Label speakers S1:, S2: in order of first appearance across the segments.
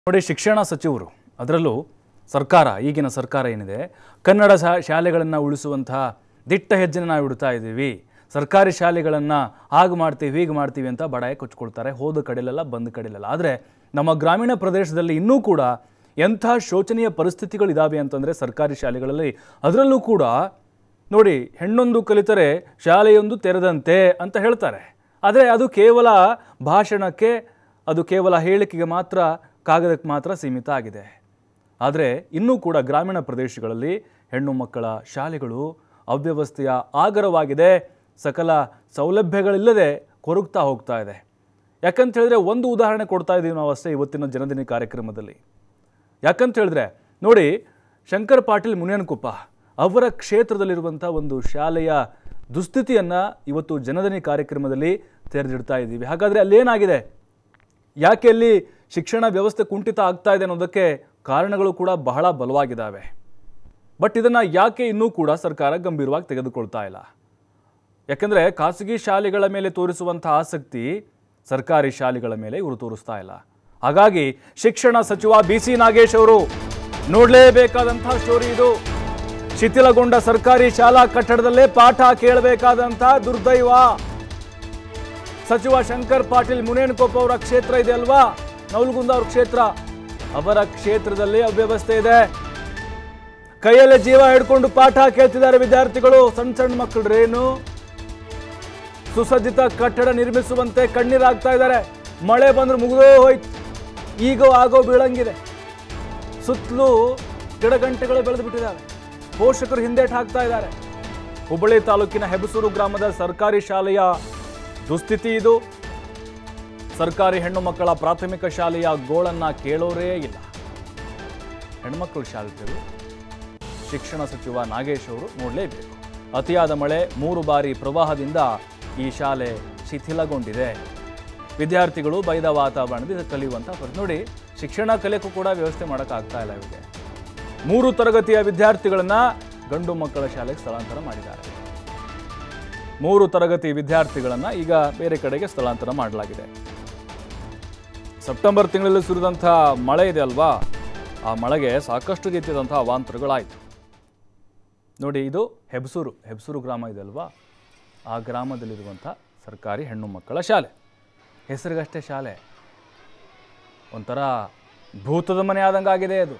S1: ನೋಡಿ ಶಿಕ್ಷಣ ಸಚಿವರು ಅದರಲ್ಲೂ ಸರ್ಕಾರ ಈಗಿನ ಸರ್ಕಾರ ಏನಿದೆ ಕನ್ನಡ ಶಾಲೆಗಳನ್ನು ಉಳಿಸುವಂತ ದಿಟ್ಟ ಹೆಜ್ಜೆಯನ್ನು ನಾವು ಇಡ್ತಾ ಇದ್ದೀವಿ. ಸರ್ಕಾರಿ ಶಾಲೆಗಳನ್ನು ಹಾಗೆ ಮಾಡ್ತೀವಿ ಹೀಗೆ ಮಾಡ್ತೀವಿ ಅಂತ ಬಡಾಯಿ ಕೊಚ್ಚಿಕೊಳ್ತಾರೆ. ಹೋದ ಕಡೆಲೆಲ್ಲ ಬಂದ ಕಡೆಲೆಲ್ಲ. ಆದರೆ ನಮ್ಮ ಗ್ರಾಮೀಣ ಪ್ರದೇಶದಲ್ಲಿ ಇನ್ನೂ ಕೂಡ ಎಂಥ ಶೋಚನೀಯ ಪರಿಸ್ಥಿತಿಗಳಿದಾವೆ ಅಂತಂದರೆ ಸರ್ಕಾರಿ ಶಾಲೆಗಳಲ್ಲಿ ಅದರಲ್ಲೂ ಕೂಡ ನೋಡಿ ಹೆಣ್ಣೊಂದು ಕಲಿತರೆ ಶಾಲೆಯೊಂದು ತೆರೆದಂತೆ ಅಂತ ಹೇಳ್ತಾರೆ. ಆದರೆ ಅದು ಕೇವಲ ಭಾಷಣಕ್ಕೆ, ಅದು ಕೇವಲ ಹೇಳಿಕೆಗೆ ಮಾತ್ರ, ಕಾಗದಕ್ಕೆ ಮಾತ್ರ ಸೀಮಿತ ಆಗಿದೆ. ಆದರೆ ಇನ್ನೂ ಕೂಡ ಗ್ರಾಮೀಣ ಪ್ರದೇಶಗಳಲ್ಲಿ ಹೆಣ್ಣು ಮಕ್ಕಳ ಶಾಲೆಗಳು ಅವ್ಯವಸ್ಥೆಯ ಆಗರವಾಗಿದೆ. ಸಕಲ ಸೌಲಭ್ಯಗಳಿಲ್ಲದೆ ಕೊರಗ್ತಾ ಹೋಗ್ತಾ ಇದೆ. ಯಾಕಂತ ಹೇಳಿದ್ರೆ ಒಂದು ಉದಾಹರಣೆ ಕೊಡ್ತಾ ಇದ್ದೀವಿ ನಾವು ಅಷ್ಟೇ ಇವತ್ತಿನ ಜನದಿನ ಕಾರ್ಯಕ್ರಮದಲ್ಲಿ. ಯಾಕಂತ ಹೇಳಿದ್ರೆ ನೋಡಿ ಶಂಕರ್ ಪಾಟೀಲ್ ಮುನೇನಕೊಪ್ಪ ಅವರ ಕ್ಷೇತ್ರದಲ್ಲಿರುವಂಥ ಒಂದು ಶಾಲೆಯ ದುಸ್ಥಿತಿಯನ್ನು ಇವತ್ತು ಜನದಿನ ಕಾರ್ಯಕ್ರಮದಲ್ಲಿ ತೆರೆದಿಡ್ತಾ ಇದ್ದೀವಿ. ಹಾಗಾದರೆ ಅಲ್ಲೇನಾಗಿದೆ, ಯಾಕೆ ಅಲ್ಲಿ ಶಿಕ್ಷಣ ವ್ಯವಸ್ಥೆ ಕುಂಠಿತ ಆಗ್ತಾ ಇದೆ ಅನ್ನೋದಕ್ಕೆ ಕಾರಣಗಳು ಕೂಡ ಬಹಳ ಬಲವಾಗಿದ್ದಾವೆ. ಬಟ್ ಇದನ್ನು ಯಾಕೆ ಇನ್ನೂ ಕೂಡ ಸರ್ಕಾರ ಗಂಭೀರವಾಗಿ ತೆಗೆದುಕೊಳ್ತಾ ಇಲ್ಲ? ಯಾಕಂದರೆ ಖಾಸಗಿ ಶಾಲೆಗಳ ಮೇಲೆ ತೋರಿಸುವಂಥ ಆಸಕ್ತಿ ಸರ್ಕಾರಿ ಶಾಲೆಗಳ ಮೇಲೆ ಇವರು ತೋರಿಸ್ತಾ ಇಲ್ಲ. ಹಾಗಾಗಿ ಶಿಕ್ಷಣ ಸಚಿವ ಬಿಸಿ ನಾಗೇಶ್ ಅವರು ನೋಡಲೇಬೇಕಾದಂತಹ ಸ್ಟೋರಿ ಇದು. ಶಿಥಿಲಗೊಂಡ ಸರ್ಕಾರಿ ಶಾಲಾ ಕಟ್ಟಡದಲ್ಲೇ ಪಾಠ ಕೇಳಬೇಕಾದಂಥ ದುರ್ದೈವ. ಸಚಿವ ಶಂಕರ್ ಪಾಟೀಲ್ ಮುನೇನಕೊಪ್ಪ ಅವರ ಕ್ಷೇತ್ರ ಇದೆ ಅಲ್ವಾ, ನವಲಗುಂದ ಅವ್ರ ಕ್ಷೇತ್ರ, ಅವರ ಕ್ಷೇತ್ರದಲ್ಲಿ ಅವ್ಯವಸ್ಥೆ ಇದೆ. ಕೈಯಲ್ಲೇ ಜೀವ ಹಿಡ್ಕೊಂಡು ಪಾಠ ಕೇಳ್ತಿದ್ದಾರೆ ವಿದ್ಯಾರ್ಥಿಗಳು. ಸಣ್ಣ ಸಣ್ಣ ಮಕ್ಕಳು ಸುಸಜ್ಜಿತ ಕಟ್ಟಡ ನಿರ್ಮಿಸುವಂತೆ ಕಣ್ಣೀರಾಗ್ತಾ ಇದ್ದಾರೆ. ಮಳೆ ಬಂದ್ರೆ ಮುಗಿದೋ ಹೋಯ್ತು, ಈಗ ಆಗೋ ಬೀಳಂಗಿದೆ. ಸುತ್ತಲೂ ಗಿಡಗಂಟೆಗಳು ಬೆಳೆದು ಬಿಟ್ಟಿದ್ದಾರೆ. ಪೋಷಕರು ಹಿಂದೇಟು ಹಾಕ್ತಾ ಇದ್ದಾರೆ. ಹುಬ್ಬಳ್ಳಿ ತಾಲೂಕಿನ ಹೆಬಸೂರು ಗ್ರಾಮದ ಸರ್ಕಾರಿ ಶಾಲೆಯ ದುಸ್ಥಿತಿ ಇದು. ಸರ್ಕಾರಿ ಹೆಣ್ಣು ಮಕ್ಕಳ ಪ್ರಾಥಮಿಕ ಶಾಲೆಯ ಗೋಳನ್ನ ಕೇಳೋರೇ ಇಲ್ಲ. ಹೆಣ್ಮಕ್ಕಳು ಶಾಲೆಗಳು ಶಿಕ್ಷಣ ಸಚಿವ ನಾಗೇಶ್ ಅವರು ನೋಡಲೇಬೇಕು. ಅತಿಯಾದ ಮಳೆ, 3 ಬಾರಿ ಪ್ರವಾಹದಿಂದ ಈ ಶಾಲೆ ಶಿಥಿಲಗೊಂಡಿದೆ. ವಿದ್ಯಾರ್ಥಿಗಳು ಬೈದ ವಾತಾವರಣದಲ್ಲಿ ಕಲಿಯುವಂಥ ನೋಡಿ ಶಿಕ್ಷಣ ಕಲಿಯಕ್ಕೂ ಕೂಡ ವ್ಯವಸ್ಥೆ ಮಾಡೋಕ್ಕಾಗ್ತಾ ಇಲ್ಲ ಇವರಿಗೆ. 3 ತರಗತಿಯ ವಿದ್ಯಾರ್ಥಿಗಳನ್ನ ಗಂಡು ಮಕ್ಕಳ ಶಾಲೆಗೆ ಸ್ಥಳಾಂತರ ಮಾಡಿದ್ದಾರೆ. 3 ತರಗತಿ ವಿದ್ಯಾರ್ಥಿಗಳನ್ನ ಈಗ ಬೇರೆ ಕಡೆಗೆ ಸ್ಥಳಾಂತರ ಮಾಡಲಾಗಿದೆ. ಸೆಪ್ಟೆಂಬರ್ ತಿಂಗಳಲ್ಲಿ ಸುರಿದಂಥ ಮಳೆ ಇದೆ ಅಲ್ವಾ, ಆ ಮಳೆಗೆ ಸಾಕಷ್ಟು ರೀತಿಯಾದಂಥ ಅವಾಂತರಗಳಾಯಿತು. ನೋಡಿ ಇದು ಹೆಬಸೂರು ಗ್ರಾಮ ಇದೆ ಅಲ್ವಾ, ಆ ಗ್ರಾಮದಲ್ಲಿರುವಂಥ ಸರ್ಕಾರಿ ಹೆಣ್ಣು ಮಕ್ಕಳ ಶಾಲೆ. ಹೆಸರಿಗಷ್ಟೇ ಶಾಲೆ, ಒಂಥರ ಭೂತದ ಮನೆ ಆದಂಗೆ ಆಗಿದೆ ಅದು.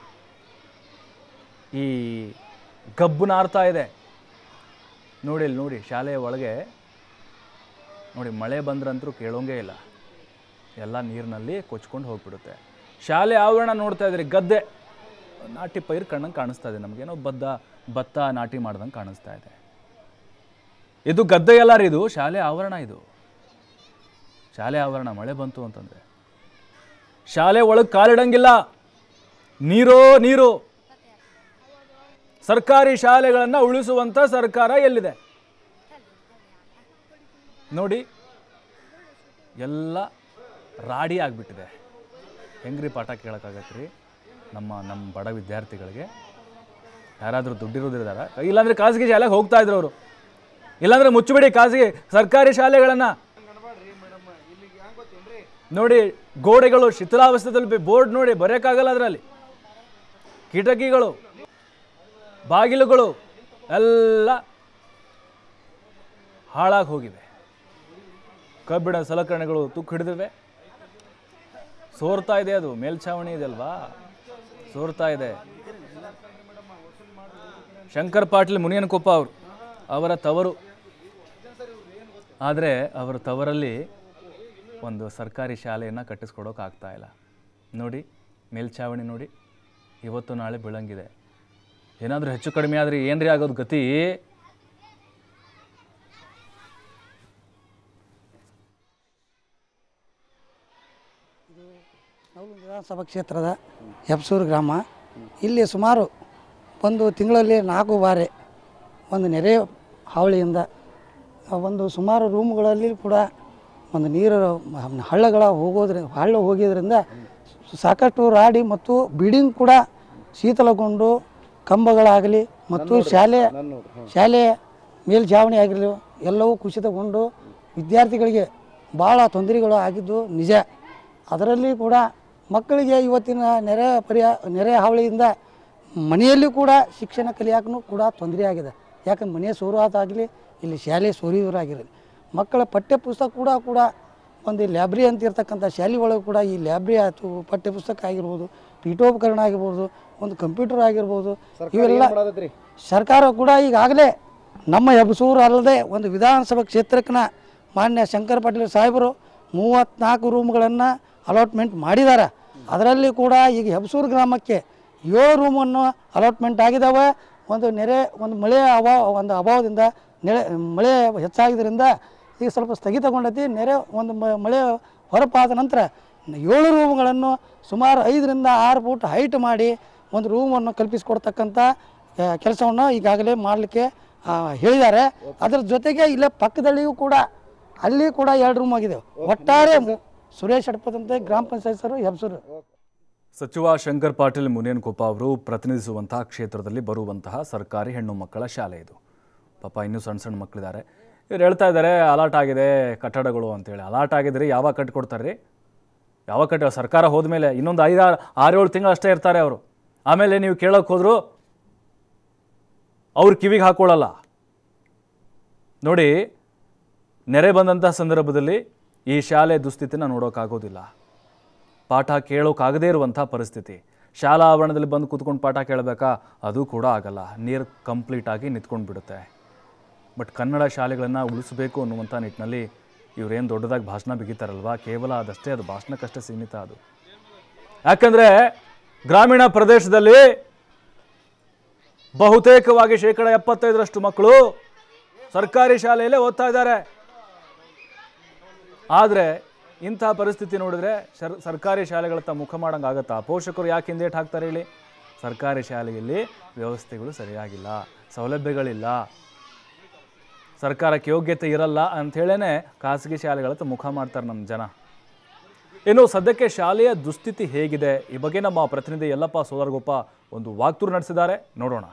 S1: ಈ ಗಬ್ಬು ನಾರ್ತಾ ಇದೆ ನೋಡಿ. ಇಲ್ಲಿ ನೋಡಿ ಶಾಲೆಯ ಒಳಗೆ ನೋಡಿ ಮಳೆ ಬಂದ್ರಂತರೂ ಕೇಳೋಂಗೇ ಇಲ್ಲ, ಎಲ್ಲ ನೀರಿನಲ್ಲಿ ಕೊಚ್ಕೊಂಡು ಹೋಗ್ಬಿಡುತ್ತೆ. ಶಾಲೆ ಆವರಣ ನೋಡ್ತಾ ಇದ್ರಿ, ಗದ್ದೆ ನಾಟಿ ಪೈರು ಕಣ್ಣಂಗೆ ಕಾಣಿಸ್ತಾ ಇದೆ ನಮಗೇನೋ, ಭತ್ತ ನಾಟಿ ಮಾಡ್ದಂಗೆ ಕಾಣಿಸ್ತಾ ಇದೆ. ಇದು ಗದ್ದೆ ಎಲ್ಲ ರೀ, ಇದು ಶಾಲೆ ಆವರಣ. ಇದು ಶಾಲೆ ಆವರಣ. ಮಳೆ ಬಂತು ಅಂತಂದರೆ ಶಾಲೆ ಒಳಗೆ ಕಾಲಿಡಂಗಿಲ್ಲ, ನೀರು. ಸರ್ಕಾರಿ ಶಾಲೆಗಳನ್ನು ಉಳಿಸುವಂಥ ಸರ್ಕಾರ ಎಲ್ಲಿದೆ ನೋಡಿ, ಎಲ್ಲ ರಾಡಿ ಆಗಿಬಿಟ್ಟಿದೆ. ಹೆಂಗ್ರಿ ಪಾಠ ಕೇಳೋಕ್ಕಾಗತ್ರಿ ನಮ್ಮ ಬಡ ವಿದ್ಯಾರ್ಥಿಗಳಿಗೆ? ಯಾರಾದರೂ ದುಡ್ಡಿರೋದಿದ್ದಾರೆ, ಇಲ್ಲಾಂದರೆ ಖಾಸಗಿ ಶಾಲೆಗೆ ಹೋಗ್ತಾ ಇದ್ರು ಅವರು. ಇಲ್ಲಾಂದರೆ ಮುಚ್ಚಿಬಿಡಿ ಖಾಸಗಿ ಸರ್ಕಾರಿ ಶಾಲೆಗಳನ್ನು. ನೋಡಿ ಗೋಡೆಗಳು ಶಿಥಿಲಾವಸ್ಥೆಯಲ್ಲಿ, ಬೋರ್ಡ್ ನೋಡಿ ಬರೆಯೋಕ್ಕಾಗಲ್ಲ ಅದರಲ್ಲಿ. ಕಿಟಕಿಗಳು, ಬಾಗಿಲುಗಳು ಎಲ್ಲ ಹಾಳಾಗಿ ಹೋಗಿವೆ. ಕಬ್ಬಿಣ ಸಲಕರಣೆಗಳು ತುಕ್ಕು ಹಿಡಿದಿವೆ. ಸೋರ್ತಾ ಇದೆ, ಅದು ಮೇಲ್ಛಾವಣಿ ಇದೆ ಅಲ್ವಾ, ಸೋರ್ತಾ ಇದೆ. ಶಂಕರ್ ಪಾಟೀಲ್ ಮುನೇನಕೊಪ್ಪ ಅವರ ತವರು. ಆದರೆ ಅವರ ತವರಲ್ಲಿ ಒಂದು ಸರ್ಕಾರಿ ಶಾಲೆಯನ್ನು ಕಟ್ಟಿಸ್ಕೊಡೋಕ್ಕಾಗ್ತಾ ಇಲ್ಲ. ನೋಡಿ ಮೇಲ್ಛಾವಣಿ ನೋಡಿ, ಇವತ್ತು ನಾಳೆ ಬೀಳಂಗಿದೆ. ಏನಾದರೂ ಹೆಚ್ಚು ಕಡಿಮೆ ಆದರೆ ಏನ್ರಿ ಆಗೋದು ಗತಿ?
S2: ಇದು ನವಲಗುಂದ ವಿಧಾನಸಭಾ ಕ್ಷೇತ್ರದ ಹೆಬಸೂರು ಗ್ರಾಮ. ಇಲ್ಲಿ ಸುಮಾರು ಒಂದು ತಿಂಗಳಲ್ಲಿ 4 ಬಾರಿ ಒಂದು ನೆರೆ ಹಾವಳಿಯಿಂದ ಒಂದು ಸುಮಾರು ರೂಮ್ಗಳಲ್ಲಿ ಕೂಡ ಒಂದು ನೀರು ಹಳ್ಳ ಹೋಗೋದ್ರಿಂದ ಸಾಕಷ್ಟು ರಾಡಿ ಮತ್ತು ಬಿಲ್ಡಿಂಗ್ ಕೂಡ ಶೀತಲಗೊಂಡು ಕಂಬಗಳಾಗಲಿ ಮತ್ತು ಶಾಲೆಯ ಮೇಲ್ಛಾವಣಿ ಆಗಿರಲಿ ಎಲ್ಲವೂ ಕುಸಿತಗೊಂಡು ವಿದ್ಯಾರ್ಥಿಗಳಿಗೆ ಭಾಳ ತೊಂದರೆಗಳು ಆಗಿದ್ದು ನಿಜ. ಅದರಲ್ಲಿ ಕೂಡ ಮಕ್ಕಳಿಗೆ ಇವತ್ತಿನ ನೆರೆ ಹಾವಳಿಯಿಂದ ಮನೆಯಲ್ಲಿ ಕೂಡ ಶಿಕ್ಷಣ ಕಲಿಯಾಕೂ ಕೂಡ ತೊಂದರೆ ಆಗಿದೆ. ಯಾಕಂದ್ರೆ ಮನೆ ಸೋರುವಾತಾಗಲಿ ಇಲ್ಲಿ ಶಾಲೆ ಸೋರಿಯವರಾಗಿರಲಿ ಮಕ್ಕಳ ಪಠ್ಯ ಪುಸ್ತಕ ಕೂಡ ಒಂದು ಲ್ಯಾಬ್ರರಿ ಅಂತ ಇರ್ತಕ್ಕಂಥ ಶಾಲೆ ಒಳಗೆ ಕೂಡ ಈ ಲ್ಯಾಬ್ರರಿ ಆಯಿತು, ಪಠ್ಯ ಪುಸ್ತಕ ಆಗಿರ್ಬೋದು, ಪೀಠೋಪಕರಣ ಆಗಿರ್ಬೋದು, ಒಂದು ಕಂಪ್ಯೂಟರ್ ಆಗಿರ್ಬೋದು, ಇವೆಲ್ಲ ಸರ್ಕಾರ ಕೂಡ ಈಗಾಗಲೇ ನಮ್ಮ ಹೆಬಸೂರು ಅಲ್ಲದೆ ಒಂದು ವಿಧಾನಸಭಾ ಕ್ಷೇತ್ರಕ್ಕೆ ಮಾನ್ಯ ಶಂಕರ್ ಪಾಟೀಲ್ ಸಾಹೇಬರು 34 ರೂಮ್ಗಳನ್ನು ಅಲಾಟ್ಮೆಂಟ್ ಮಾಡಿದ್ದಾರೆ. ಅದರಲ್ಲಿ ಕೂಡ ಈಗ ಹೆಬಸೂರು ಗ್ರಾಮಕ್ಕೆ 7 ರೂಮನ್ನು ಅಲಾಟ್ಮೆಂಟ್ ಆಗಿದ್ದಾವೆ. ಒಂದು ಮಳೆಯ ಅಭಾವದಿಂದ ಮಳೆ ಹೆಚ್ಚಾಗಿದ್ದರಿಂದ ಈಗ ಸ್ವಲ್ಪ ಸ್ಥಗಿತಗೊಂಡೈತಿ. ಮಳೆ ಹೊರಪಾದ ನಂತರ 7 ರೂಮ್ಗಳನ್ನು ಸುಮಾರು 5 ರಿಂದ 6 ಫೂಟ್ ಹೈಟ್ ಮಾಡಿ ಒಂದು ರೂಮನ್ನು ಕಲ್ಪಿಸಿಕೊಡ್ತಕ್ಕಂಥ ಕೆಲಸವನ್ನು ಈಗಾಗಲೇ ಮಾಡಲಿಕ್ಕೆ ಹೇಳಿದ್ದಾರೆ. ಅದರ ಜೊತೆಗೆ ಇಲ್ಲೇ ಪಕ್ಕದಲ್ಲಿಯೂ ಕೂಡ ಅಲ್ಲಿ ಕೂಡ 2 ರೂಮ್ ಆಗಿದೆ. ಒಟ್ಟಾರೆ ಸುರೇಶ್ ಹಡಪದಂತೆ ಗ್ರಾಮ ಪಂಚಾಯತ್ ಹೆಬಸೂರು.
S1: ಸಚಿವ ಶಂಕರ್ ಪಾಟೀಲ್ ಮುನೇನಕೊಪ್ಪ ಅವರು ಪ್ರತಿನಿಧಿಸುವಂತಹ ಕ್ಷೇತ್ರದಲ್ಲಿ ಬರುವಂತಹ ಸರ್ಕಾರಿ ಹೆಣ್ಣು ಮಕ್ಕಳ ಶಾಲೆ ಇದು. ಪಾಪ ಇನ್ನೂ ಸಣ್ಣ ಮಕ್ಕಳಿದ್ದಾರೆ. ಇವ್ರು ಹೇಳ್ತಾ ಇದ್ದಾರೆ ಅಲಾಟ್ ಆಗಿದೆ ಕಟ್ಟಡಗಳು ಅಂತೇಳಿ. ಅಲಾಟ್ ಆಗಿದ್ರೆ ಯಾವಾಗ ಕಟ್ಟಿಕೊಡ್ತಾರೆ ರೀ? ಯಾವಾಗ ಸರ್ಕಾರ ಹೋದ್ಮೇಲೆ ಇನ್ನೊಂದು 5-6-7 ತಿಂಗಳು ಅಷ್ಟೇ ಇರ್ತಾರೆ ಅವರು. ಆಮೇಲೆ ನೀವು ಕೇಳೋಕೆ ಹೋದ್ರು ಅವ್ರು ಕಿವಿಗೆ ಹಾಕೊಳ್ಳಲ್ಲ. ನೋಡಿ, ನೆರೆ ಬಂದಂಥ ಸಂದರ್ಭದಲ್ಲಿ ಈ ಶಾಲೆ ದುಸ್ಥಿತಿನ ನೋಡೋಕ್ಕಾಗೋದಿಲ್ಲ. ಪಾಠ ಕೇಳೋಕ್ಕಾಗದೇ ಇರುವಂಥ ಪರಿಸ್ಥಿತಿ. ಶಾಲಾ ಆವರಣದಲ್ಲಿ ಬಂದು ಕೂತ್ಕೊಂಡು ಪಾಠ ಕೇಳಬೇಕಾ? ಅದು ಕೂಡ ಆಗಲ್ಲ. ನೀರು ಕಂಪ್ಲೀಟಾಗಿ ನಿಂತ್ಕೊಂಡು ಬಿಡುತ್ತೆ. ಬಟ್ ಕನ್ನಡ ಶಾಲೆಗಳನ್ನು ಉಳಿಸಬೇಕು ಅನ್ನುವಂಥ ನಿಟ್ಟಿನಲ್ಲಿ ಇವರೇನು ದೊಡ್ಡದಾಗಿ ಭಾಷಣ ಬಿಗಿತಾರಲ್ವ, ಕೇವಲ ಅದಷ್ಟೇ, ಅದು ಭಾಷಣಕ್ಕಷ್ಟೇ ಸೀಮಿತ ಅದು. ಯಾಕಂದರೆ ಗ್ರಾಮೀಣ ಪ್ರದೇಶದಲ್ಲಿ ಬಹುತೇಕವಾಗಿ 75% ಮಕ್ಕಳು ಸರ್ಕಾರಿ ಶಾಲೆಯಲ್ಲೇ ಓದ್ತಾ ಇದ್ದಾರೆ. ಆದರೆ ಇಂಥ ಪರಿಸ್ಥಿತಿ ನೋಡಿದ್ರೆ ಸರ್ಕಾರಿ ಶಾಲೆಗಳತ್ತ ಮುಖ ಮಾಡೋಂಗಾಗತ್ತಾ? ಪೋಷಕರು ಯಾಕೆ ಹಿಂದೇಟು ಹಾಕ್ತಾರೆ ಹೇಳಿ? ಸರ್ಕಾರಿ ಶಾಲೆಯಲ್ಲಿ ವ್ಯವಸ್ಥೆಗಳು ಸರಿಯಾಗಿಲ್ಲ, ಸೌಲಭ್ಯಗಳಿಲ್ಲ, ಸರ್ಕಾರಕ್ಕೆ ಯೋಗ್ಯತೆ ಇರಲ್ಲ ಅಂಥೇಳೇ ಖಾಸಗಿ ಶಾಲೆಗಳತ್ತ ಮುಖ ಮಾಡ್ತಾರೆ ನಮ್ಮ ಜನ. ಇನ್ನು ಸದ್ಯಕ್ಕೆ ಶಾಲೆಯ ದುಸ್ಥಿತಿ ಹೇಗಿದೆ ಈ ಬಗ್ಗೆ ನಮ್ಮ ಪ್ರತಿನಿಧಿ ಯಲ್ಲಪ್ಪ ಸೋದರಗೊಪ್ಪ ಒಂದು ವಾಕ್ತೂರು ನಡೆಸಿದ್ದಾರೆ, ನೋಡೋಣ.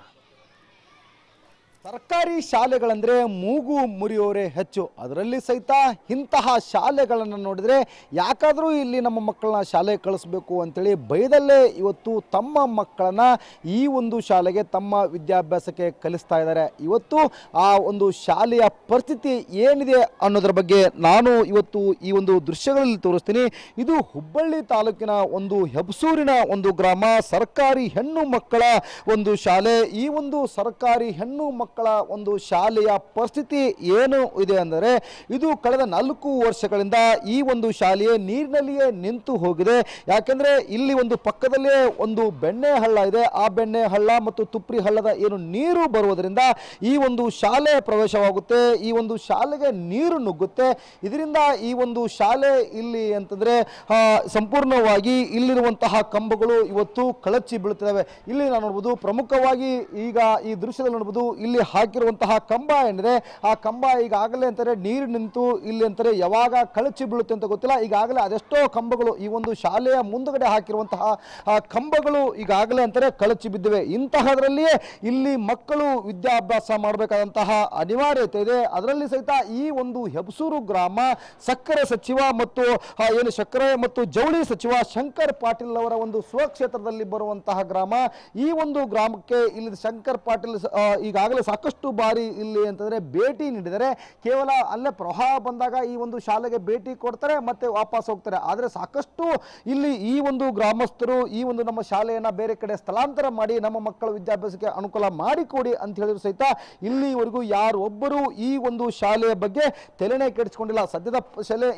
S3: ಸರ್ಕಾರಿ ಶಾಲೆಗಳಂದರೆ ಮೂಗು ಮುರಿಯೋರೇ ಹೆಚ್ಚು. ಅದರಲ್ಲಿ ಸಹಿತ ಇಂತಹ ಶಾಲೆಗಳನ್ನು ನೋಡಿದರೆ ಯಾಕಾದರೂ ಇಲ್ಲಿ ನಮ್ಮ ಮಕ್ಕಳನ್ನ ಶಾಲೆಗೆ ಕಳಿಸ್ಬೇಕು ಅಂತೇಳಿ ಭಯದಲ್ಲೇ ಇವತ್ತು ತಮ್ಮ ಮಕ್ಕಳನ್ನು ಈ ಒಂದು ಶಾಲೆಗೆ ತಮ್ಮ ವಿದ್ಯಾಭ್ಯಾಸಕ್ಕೆ ಕಲಿಸ್ತಾ ಇದ್ದಾರೆ. ಇವತ್ತು ಆ ಒಂದು ಶಾಲೆಯ ಪರಿಸ್ಥಿತಿ ಏನಿದೆ ಅನ್ನೋದ್ರ ಬಗ್ಗೆ ನಾನು ಇವತ್ತು ಈ ಒಂದು ದೃಶ್ಯಗಳಲ್ಲಿ ತೋರಿಸ್ತೀನಿ. ಇದು ಹುಬ್ಬಳ್ಳಿ ತಾಲೂಕಿನ ಒಂದು ಹೆಬಸೂರಿನ ಒಂದು ಗ್ರಾಮ, ಸರ್ಕಾರಿ ಹೆಣ್ಣು ಮಕ್ಕಳ ಒಂದು ಶಾಲೆ. ಈ ಒಂದು ಸರ್ಕಾರಿ ಹೆಣ್ಣು ಮಕ್ಕಳ ಒಂದು ಶಾಲೆಯ ಪರಿಸ್ಥಿತಿ ಏನು ಇದೆ ಅಂದರೆ, ಇದು ಕಳೆದ 4 ವರ್ಷಗಳಿಂದ ಈ ಒಂದು ಶಾಲೆಯೇ ನೀರಿನಲ್ಲಿಯೇ ನಿಂತು ಹೋಗಿದೆ. ಯಾಕೆಂದ್ರೆ ಇಲ್ಲಿ ಒಂದು ಪಕ್ಕದಲ್ಲೇ ಒಂದು ಬೆಣ್ಣೆ ಹಳ್ಳ ಇದೆ. ಆ ಬೆಣ್ಣೆ ಹಳ್ಳ ಮತ್ತು ತುಪ್ರಿ ಹಳ್ಳದ ಏನು ನೀರು ಬರುವುದರಿಂದ ಈ ಒಂದು ಶಾಲೆ ಪ್ರವೇಶವಾಗುತ್ತೆ, ಈ ಒಂದು ಶಾಲೆಗೆ ನೀರು ನುಗ್ಗುತ್ತೆ. ಇದರಿಂದ ಈ ಒಂದು ಶಾಲೆ ಇಲ್ಲಿ ಅಂತಂದ್ರೆ ಸಂಪೂರ್ಣವಾಗಿ ಇಲ್ಲಿರುವಂತಹ ಕಂಬಗಳು ಇವತ್ತು ಕಳಚಿ ಬೀಳುತ್ತವೆ. ಇಲ್ಲಿ ನಾವು ನೋಡಬಹುದು, ಪ್ರಮುಖವಾಗಿ ಈಗ ಈ ದೃಶ್ಯದಲ್ಲಿ ನೋಡಬಹುದು, ಇಲ್ಲಿ ಹಾಕಿರುವಂತಹ ಕಂಬ ಏನಿದೆ, ಆ ಕಂಬ ಈಗಾಗಲೇ ಅಂತಾರೆ ನೀರು ನಿಂತು ಇಲ್ಲಿ ಅಂತಾರೆ ಯಾವಾಗ ಕಳಚಿ ಬೀಳುತ್ತೆ ಅಂತ ಗೊತ್ತಿಲ್ಲ. ಈಗಾಗಲೇ ಅದೆಷ್ಟೋ ಕಂಬಗಳು ಈ ಒಂದು ಶಾಲೆಯ ಮುಂದುಗಡೆ ಹಾಕಿರುವಂತಹ ಕಂಬಗಳು ಈಗಾಗಲೇ ಅಂತಾರೆ ಕಳಚಿ ಬಿದ್ದಿವೆ. ಇಂತಹದ್ರಲ್ಲಿಯೇ ಇಲ್ಲಿ ಮಕ್ಕಳು ವಿದ್ಯಾಭ್ಯಾಸ ಮಾಡಬೇಕಾದಂತಹ ಅನಿವಾರ್ಯತೆ ಇದೆ. ಅದರಲ್ಲಿ ಸಹಿತ ಈ ಒಂದು ಹೆಬಸೂರು ಗ್ರಾಮ ಸಕ್ಕರೆ ಸಚಿವ ಮತ್ತು ಏನು ಸಕ್ಕರೆ ಮತ್ತು ಜವಳಿ ಸಚಿವ ಶಂಕರ್ ಪಾಟೀಲ್ ಅವರ ಒಂದು ಸ್ವಕ್ಷೇತ್ರದಲ್ಲಿ ಬರುವಂತಹ ಗ್ರಾಮ. ಈ ಒಂದು ಗ್ರಾಮಕ್ಕೆ ಇಲ್ಲಿ ಶಂಕರ್ ಪಾಟೀಲ್ ಈಗಾಗಲೇ ಸಾಕಷ್ಟು ಬಾರಿ ಇಲ್ಲಿ ಅಂತಂದ್ರೆ ಭೇಟಿ ನೀಡಿದರೆ, ಕೇವಲ ಅಲ್ಲೇ ಪ್ರವಾಹ ಬಂದಾಗ ಈ ಒಂದು ಶಾಲೆಗೆ ಭೇಟಿ ಕೊಡ್ತಾರೆ ಮತ್ತೆ ವಾಪಸ್ ಹೋಗ್ತಾರೆ. ಆದರೆ ಸಾಕಷ್ಟು ಇಲ್ಲಿ ಈ ಒಂದು ಗ್ರಾಮಸ್ಥರು ಈ ಒಂದು ನಮ್ಮ ಶಾಲೆಯನ್ನ ಬೇರೆ ಕಡೆ ಸ್ಥಳಾಂತರ ಮಾಡಿ ನಮ್ಮ ಮಕ್ಕಳ ವಿದ್ಯಾಭ್ಯಾಸಕ್ಕೆ ಅನುಕೂಲ ಮಾಡಿಕೊಡಿ ಅಂತ ಹೇಳಿದ್ರು ಸಹಿತ ಇಲ್ಲಿವರೆಗೂ ಯಾರೊಬ್ಬರು ಈ ಒಂದು ಶಾಲೆಯ ಬಗ್ಗೆ ತಲೆನೇ ಕೆಡಿಸಿಕೊಂಡಿಲ್ಲ. ಸದ್ಯದ ಶಾಲೆ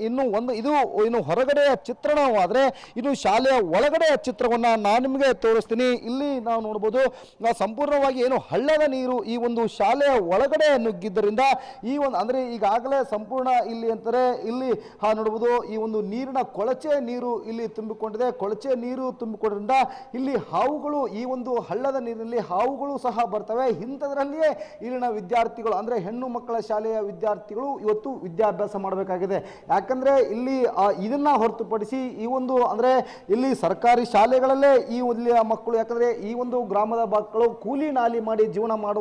S3: ಇನ್ನು ಹೊರಗಡೆಯ ಚಿತ್ರಣವಾದರೆ ಇನ್ನು ಶಾಲೆಯ ಒಳಗಡೆಯ ಚಿತ್ರವನ್ನ ನಾನು ನಿಮಗೆ ತೋರಿಸ್ತೀನಿ. ಇಲ್ಲಿ ನಾವು ನೋಡಬಹುದು, ಸಂಪೂರ್ಣವಾಗಿ ಏನು ಹಳ್ಳದ ನೀರು ಈ ಒಂದು ಶಾಲೆಯ ಒಳಗಡೆ ನುಗ್ಗಿದ್ದರಿಂದ ಈ ಒಂದು ಅಂದ್ರೆ ಈಗಾಗಲೇ ಸಂಪೂರ್ಣ ಇಲ್ಲಿ ಅಂತಾರೆ ಇಲ್ಲಿ ನೋಡಬಹುದು, ಈ ಒಂದು ನೀರಿನ ಕೊಳಚೆ ನೀರು ಇಲ್ಲಿ ತುಂಬಿಕೊಂಡಿದೆ. ಕೊಳಚೆ ನೀರು ತುಂಬಿಕೊಂಡ್ರಿಂದ ಇಲ್ಲಿ ಹಾವುಗಳು, ಈ ಒಂದು ಹಳ್ಳದ ನೀರಿನಲ್ಲಿ ಹಾವುಗಳು ಸಹ ಬರ್ತವೆ. ಇಂಥದ್ರಲ್ಲಿಯೇ ಇಲ್ಲಿನ ವಿದ್ಯಾರ್ಥಿಗಳು ಅಂದ್ರೆ ಹೆಣ್ಣು ಮಕ್ಕಳ ಶಾಲೆಯ ವಿದ್ಯಾರ್ಥಿಗಳು ಇವತ್ತು ವಿದ್ಯಾಭ್ಯಾಸ ಮಾಡಬೇಕಾಗಿದೆ. ಯಾಕಂದ್ರೆ ಇಲ್ಲಿ ಇದನ್ನ ಹೊರತುಪಡಿಸಿ ಈ ಒಂದು ಅಂದ್ರೆ ಇಲ್ಲಿ ಸರ್ಕಾರಿ ಶಾಲೆಗಳಲ್ಲೇ ಈ ಇಲ್ಲಿಯ ಮಕ್ಕಳು, ಯಾಕಂದ್ರೆ ಈ ಒಂದು ಗ್ರಾಮದ ಮಕ್ಕಳು ಕೂಲಿ ನಾಲಿ ಮಾಡಿ ಜೀವನ ಮಾಡುವಂತಹ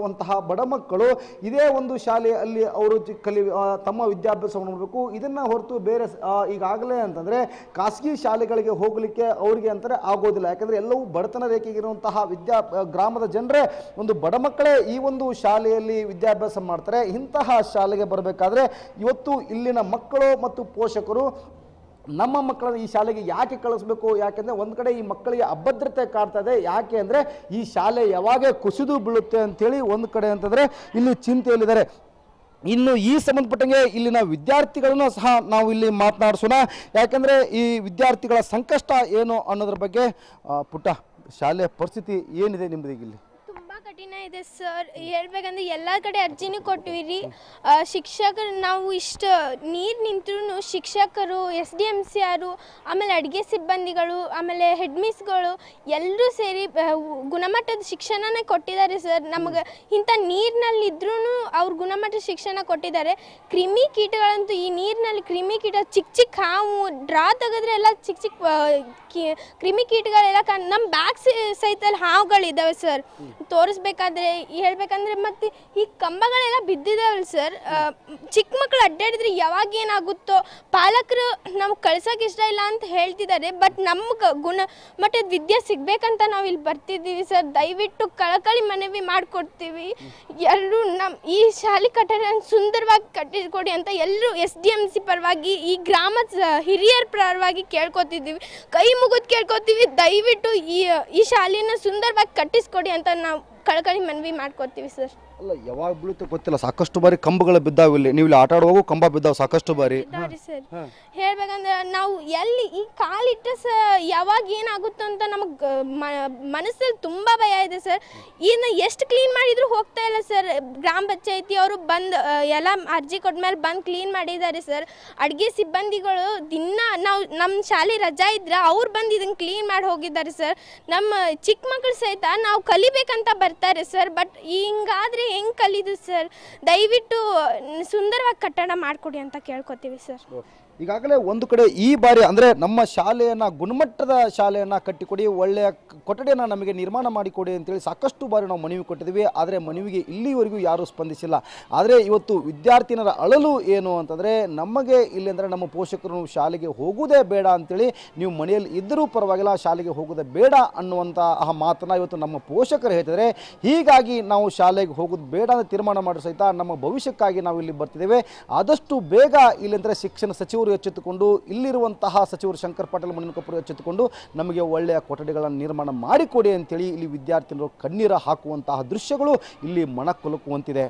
S3: ಬಡ ಮಕ್ಕಳು ಇದೇ ಒಂದು ಶಾಲೆಯಲ್ಲಿ ಅವರು ತಮ್ಮ ವಿದ್ಯಾಭ್ಯಾಸವನ್ನು ಮಾಡಬೇಕು. ಇದನ್ನು ಹೊರತು ಬೇರೆ ಈಗಾಗಲೇ ಅಂತಂದರೆ ಖಾಸಗಿ ಶಾಲೆಗಳಿಗೆ ಹೋಗಲಿಕ್ಕೆ ಅವರಿಗೆ ಅಂತಾರೆ ಆಗೋದಿಲ್ಲ. ಯಾಕಂದರೆ ಎಲ್ಲವೂ ಬಡತನ ರೇಖೆಗಿರುವಂತಹ ಗ್ರಾಮದ ಜನರೇ ಒಂದು ಬಡ ಮಕ್ಕಳೇ ಈ ಒಂದು ಶಾಲೆಯಲ್ಲಿ ವಿದ್ಯಾಭ್ಯಾಸ ಮಾಡ್ತಾರೆ. ಇಂತಹ ಶಾಲೆಗೆ ಬರಬೇಕಾದ್ರೆ ಇವತ್ತು ಇಲ್ಲಿನ ಮಕ್ಕಳು ಮತ್ತು ಪೋಷಕರು ನಮ್ಮ ಮಕ್ಕಳನ್ನು ಈ ಶಾಲೆಗೆ ಯಾಕೆ ಕಳಿಸ್ಬೇಕು, ಯಾಕೆಂದರೆ ಒಂದು ಕಡೆ ಈ ಮಕ್ಕಳಿಗೆ ಅಭದ್ರತೆ ಕಾಡ್ತಾ ಇದೆ. ಯಾಕೆ ಅಂದರೆ ಈ ಶಾಲೆ ಯಾವಾಗ ಕುಸಿದು ಬೀಳುತ್ತೆ ಅಂಥೇಳಿ ಒಂದು ಕಡೆ ಅಂತಂದರೆ ಇಲ್ಲಿ ಚಿಂತೆಯಲ್ಲಿದ್ದಾರೆ. ಇನ್ನು ಈ ಸಂಬಂಧಪಟ್ಟಂಗೆ ಇಲ್ಲಿನ ವಿದ್ಯಾರ್ಥಿಗಳನ್ನು ಸಹ ನಾವು ಇಲ್ಲಿ ಮಾತನಾಡಿಸೋಣ. ಯಾಕೆಂದರೆ ಈ ವಿದ್ಯಾರ್ಥಿಗಳ ಸಂಕಷ್ಟ ಏನು ಅನ್ನೋದ್ರ ಬಗ್ಗೆ. ಪುಟ್ಟ, ಶಾಲೆಯ ಪರಿಸ್ಥಿತಿ ಏನಿದೆ ನಿಮ್ಮದು ಈಗ ಇಲ್ಲಿ?
S4: ತುಂಬ ಕಠಿಣ ಇದೆ ಸರ್. ಹೇಳ್ಬೇಕಂದ್ರೆ ಎಲ್ಲ ಕಡೆ ಅರ್ಜಿನೂ ಕೊಟ್ವಿ ರೀ. ಶಿಕ್ಷಕರು ನಾವು ಇಷ್ಟು ನೀರು ನಿಂತರೂ ಶಿಕ್ಷಕರು, SDMCರು, ಆಮೇಲೆ ಅಡುಗೆ ಸಿಬ್ಬಂದಿಗಳು, ಆಮೇಲೆ ಹೆಡ್ ಮಿಸ್ಗಳು ಎಲ್ಲರೂ ಸೇರಿ ಗುಣಮಟ್ಟದ ಶಿಕ್ಷಣನೇ ಕೊಟ್ಟಿದ್ದಾರೆ ಸರ್. ನಮಗೆ ಇಂಥ ನೀರಿನಲ್ಲಿದ್ರೂ ಅವ್ರು ಗುಣಮಟ್ಟದ ಶಿಕ್ಷಣ ಕೊಟ್ಟಿದ್ದಾರೆ. ಕ್ರಿಮಿ ಕೀಟಗಳಂತೂ ಈ ನೀರಿನಲ್ಲಿ ಕ್ರಿಮಿ ಕೀಟ ಚಿಕ್ಕ ಚಿಕ್ಕ ಹಾವು ಡ್ರಾ ತೆಗೆದ್ರೆ ಎಲ್ಲ ಚಿಕ್ಕ ಚಿಕ್ಕ ಕ್ರಿಮಿ ಕೀಟಗಳೆಲ್ಲ ನಮ್ಮ ಬ್ಯಾಗ್ ಸಹಿತ ಹಾವುಗಳಿದ್ದಾವೆ ಸರ್. ತೋರಿಸ್ಬೇಕಾದ್ರೆ ಹೇಳ್ಬೇಕಂದ್ರೆ ಮತ್ತು ಈ ಕಂಬಗಳೆಲ್ಲ ಬಿದ್ದಿದ್ದಾವಲ್ಲ ಸರ್. ಚಿಕ್ಕ ಮಕ್ಕಳು ಅಡ್ಡಾಡಿದ್ರೆ ಯಾವಾಗ ಏನಾಗುತ್ತೋ ಪಾಲಕರು ನಮ್ಗೆ ಕಳ್ಸೋಕೆ ಇಷ್ಟ ಇಲ್ಲ ಅಂತ ಹೇಳ್ತಿದ್ದಾರೆ. ಬಟ್ ನಮ್ಗೆ ಗುಣಮಟ್ಟದ ವಿದ್ಯೆ ಸಿಗಬೇಕಂತ ನಾವು ಇಲ್ಲಿ ಬರ್ತಿದ್ದೀವಿ ಸರ್. ದಯವಿಟ್ಟು ಕಳಕಳಿ ಮನವಿ ಮಾಡಿಕೊಡ್ತೀವಿ. ಎಲ್ಲರೂ ಈ ಶಾಲೆ ಕಟ್ಟಡ ಸುಂದರವಾಗಿ ಕಟ್ಟಿಕೊಡಿ ಅಂತ ಎಲ್ಲರೂ SDMC ಪರವಾಗಿ ಈ ಗ್ರಾಮದ ಹಿರಿಯರ ಪರವಾಗಿ ಕೇಳ್ಕೊತಿದ್ದೀವಿ. ಕೈ ಮುಗಿದು ಕೇಳ್ಕೊತೀವಿ. ದಯವಿಟ್ಟು ಈ ಶಾಲೆಯನ್ನು ಸುಂದರವಾಗಿ ಕಟ್ಟಿಸ್ಕೊಡಿ ಅಂತ ನಾವು ಕಳಕಳಿ ಮನವಿ ಮಾಡ್ಕೊತೀವಿ ಸರ್.
S3: ಅಲ್ಲ, ಯಾವಾಗ ಬೀಳುತ್ತೆ ಗೊತ್ತಿಲ್ಲ. ಸಾಕಷ್ಟು ಬಾರಿ ಕಂಬಗಳು ಬಿದ್ದಾವೆ ಇಲ್ಲಿ. ನೀವು ಇಲ್ಲಿ ಆಟ ಆಡುವಾಗ ಕಂಬ ಬಿದ್ದಾವೆ ಸಾಕಷ್ಟು ಬಾರಿ
S4: ಸರ್. ಹೇಳ್ಬೇಕಂದ್ರೆ ನಾವು ಎಲ್ಲಿ ಈ ಕಾಲಿಟ್ಟ ಯಾವಾಗ ಏನಾಗುತ್ತೋ ಅಂತ ನಮಗೆ ಮನಸ್ಸಲ್ಲಿ ತುಂಬ ಭಯ ಇದೆ ಸರ್. ಇನ್ನು ಎಷ್ಟು ಕ್ಲೀನ್ ಮಾಡಿದ್ರು ಹೋಗ್ತಾ ಇಲ್ಲ ಸರ್. ಗ್ರಾಮ ಪಂಚಾಯತಿ ಅವರು ಬಂದು ಎಲ್ಲ ಅರ್ಜಿ ಕೊಟ್ಮೇಲೆ ಬಂದು ಕ್ಲೀನ್ ಮಾಡಿದ್ದಾರೆ ಸರ್. ಅಡುಗೆ ಸಿಬ್ಬಂದಿಗಳು ದಿನ ನಾವು ನಮ್ಮ ಶಾಲೆ ರಜಾ ಇದ್ರೆ ಅವ್ರು ಬಂದು ಇದನ್ನು ಕ್ಲೀನ್ ಮಾಡಿ ಹೋಗಿದ್ದಾರೆ ಸರ್. ನಮ್ಮ ಚಿಕ್ಕ ಮಕ್ಕಳು ಸಹಿತ ನಾವು ಕಲಿಬೇಕಂತ ಬರ್ತಾರೆ ಸರ್. ಬಟ್ ಹಿಂಗಾದ್ರೆ ಹೆಂಗೆ ಕಲಿದು ಸರ್? ದಯವಿಟ್ಟು ಸುಂದರವಾಗಿ ಕಟ್ಟಡ ಮಾಡಿಕೊಡಿ ಅಂತ ಕೇಳ್ಕೊತೀವಿ ಸರ್.
S3: ಈಗಾಗಲೇ ಒಂದು ಕಡೆ ಈ ಬಾರಿ ಅಂದರೆ ನಮ್ಮ ಶಾಲೆಯನ್ನು ಗುಣಮಟ್ಟದ ಶಾಲೆಯನ್ನು ಕಟ್ಟಿಕೊಡಿ, ಒಳ್ಳೆಯ ಕೊಠಡಿಯನ್ನು ನಮಗೆ ನಿರ್ಮಾಣ ಮಾಡಿಕೊಡಿ ಅಂತೇಳಿ ಸಾಕಷ್ಟು ಬಾರಿ ನಾವು ಮನವಿ ಕೊಟ್ಟಿದ್ದೀವಿ. ಆದರೆ ಮನವಿಗೆ ಇಲ್ಲಿವರೆಗೂ ಯಾರೂ ಸ್ಪಂದಿಸಿಲ್ಲ. ಆದರೆ ಇವತ್ತು ವಿದ್ಯಾರ್ಥಿನರ ಅಳಲು ಏನು ಅಂತಂದರೆ, ನಮಗೆ ಇಲ್ಲಿ ಅಂದರೆ ನಮ್ಮ ಪೋಷಕರು ಶಾಲೆಗೆ ಹೋಗುವುದೇ ಬೇಡ ಅಂಥೇಳಿ, ನೀವು ಮನೆಯಲ್ಲಿ ಇದ್ದರೂ ಪರವಾಗಿಲ್ಲ ಶಾಲೆಗೆ ಹೋಗೋದೇ ಬೇಡ ಅನ್ನುವಂಥ ಆ ಮಾತನ್ನು ಇವತ್ತು ನಮ್ಮ ಪೋಷಕರು ಹೇಳ್ತಿದ್ದಾರೆ. ಹೀಗಾಗಿ ನಾವು ಶಾಲೆಗೆ ಹೋಗೋದು ಬೇಡ ಅಂತ ತೀರ್ಮಾನ ಮಾಡೋ ಸಹಿತ ನಮ್ಮ ಭವಿಷ್ಯಕ್ಕಾಗಿ ನಾವು ಇಲ್ಲಿ ಬರ್ತಿದ್ದೇವೆ. ಆದಷ್ಟು ಬೇಗ ಇಲ್ಲಿ ಅಂದರೆ ಶಿಕ್ಷಣ ಸಚಿವರು ಎಚ್ಚೆತ್ತುಕೊಂಡು, ಇಲ್ಲಿರುವಂತಹ ಸಚಿವರು ಶಂಕರ್ ಪಾಟೀಲ್ ಮಣ್ಣಿನಕೊಪ್ಪರು ಎಚ್ಚೆತ್ತುಕೊಂಡು ನಮಗೆ ಒಳ್ಳೆಯ ಕೊಠಡಿಗಳನ್ನು ನಿರ್ಮಾಣ ಮಾಡಿಕೊಡಿ ಅಂತೇಳಿ ಇಲ್ಲಿ ವಿದ್ಯಾರ್ಥಿಗಳು ಕಣ್ಣೀರ ಹಾಕುವಂತಹ ದೃಶ್ಯಗಳು ಇಲ್ಲಿ ಮನಕೊಲುಕುವಂತಿದೆ.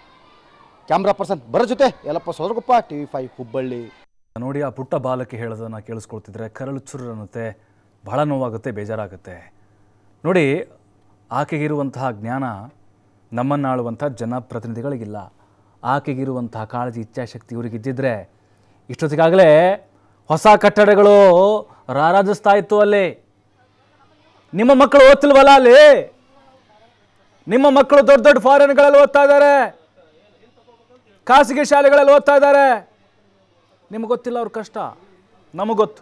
S3: ಕ್ಯಾಮ್ರಾ ಪರ್ಸನ್ ಬರ ಜೊತೆ ಯಲ್ಲಪ್ಪ ಸೋದರಗೊಪ್ಪ, TV5 ಹುಬ್ಬಳ್ಳಿ.
S1: ನೋಡಿ, ಆ ಪುಟ್ಟ ಬಾಲಕ್ಕೆ ಹೇಳೋದನ್ನು ಕೇಳಿಸ್ಕೊಳ್ತಿದ್ರೆ ಕರಳು ಚುರು ಅನ್ನುತ್ತೆ, ಬಹಳ ನೋವಾಗುತ್ತೆ, ಬೇಜಾರಾಗುತ್ತೆ. ನೋಡಿ, ಆಕೆಗಿರುವಂತಹ ಜ್ಞಾನ ನಮ್ಮನ್ನಾಳುವಂಥ ಜನಪ್ರತಿನಿಧಿಗಳಿಗಿಲ್ಲ. ಆಕೆಗಿರುವಂತಹ ಕಾಳಜಿ, ಇಚ್ಛಾಶಕ್ತಿ ಇವರಿಗಿದ್ದಿದ್ರೆ ಇಷ್ಟೊತ್ತಿಗಾಗಲೇ ಹೊಸ ಕಟ್ಟಡಗಳು ರಾರಾಜಿಸ್ತಾ ಇತ್ತು. ಅಲ್ಲಿ ನಿಮ್ಮ ಮಕ್ಕಳು ಓದ್ತಿಲ್ವಲ್ಲ? ಅಲ್ಲಿ ನಿಮ್ಮ ಮಕ್ಕಳು ದೊಡ್ಡ ದೊಡ್ಡ ಫಾರಿನ್ಗಳಲ್ಲಿ ಓದ್ತಾ ಇದ್ದಾರೆ, ಖಾಸಗಿ ಶಾಲೆಗಳಲ್ಲಿ ಓದ್ತಾ ಇದ್ದಾರೆ. ನಿಮ್ಗೆ ಗೊತ್ತಿಲ್ಲ ಅವ್ರ ಕಷ್ಟ, ನಮಗೆ ಗೊತ್ತು.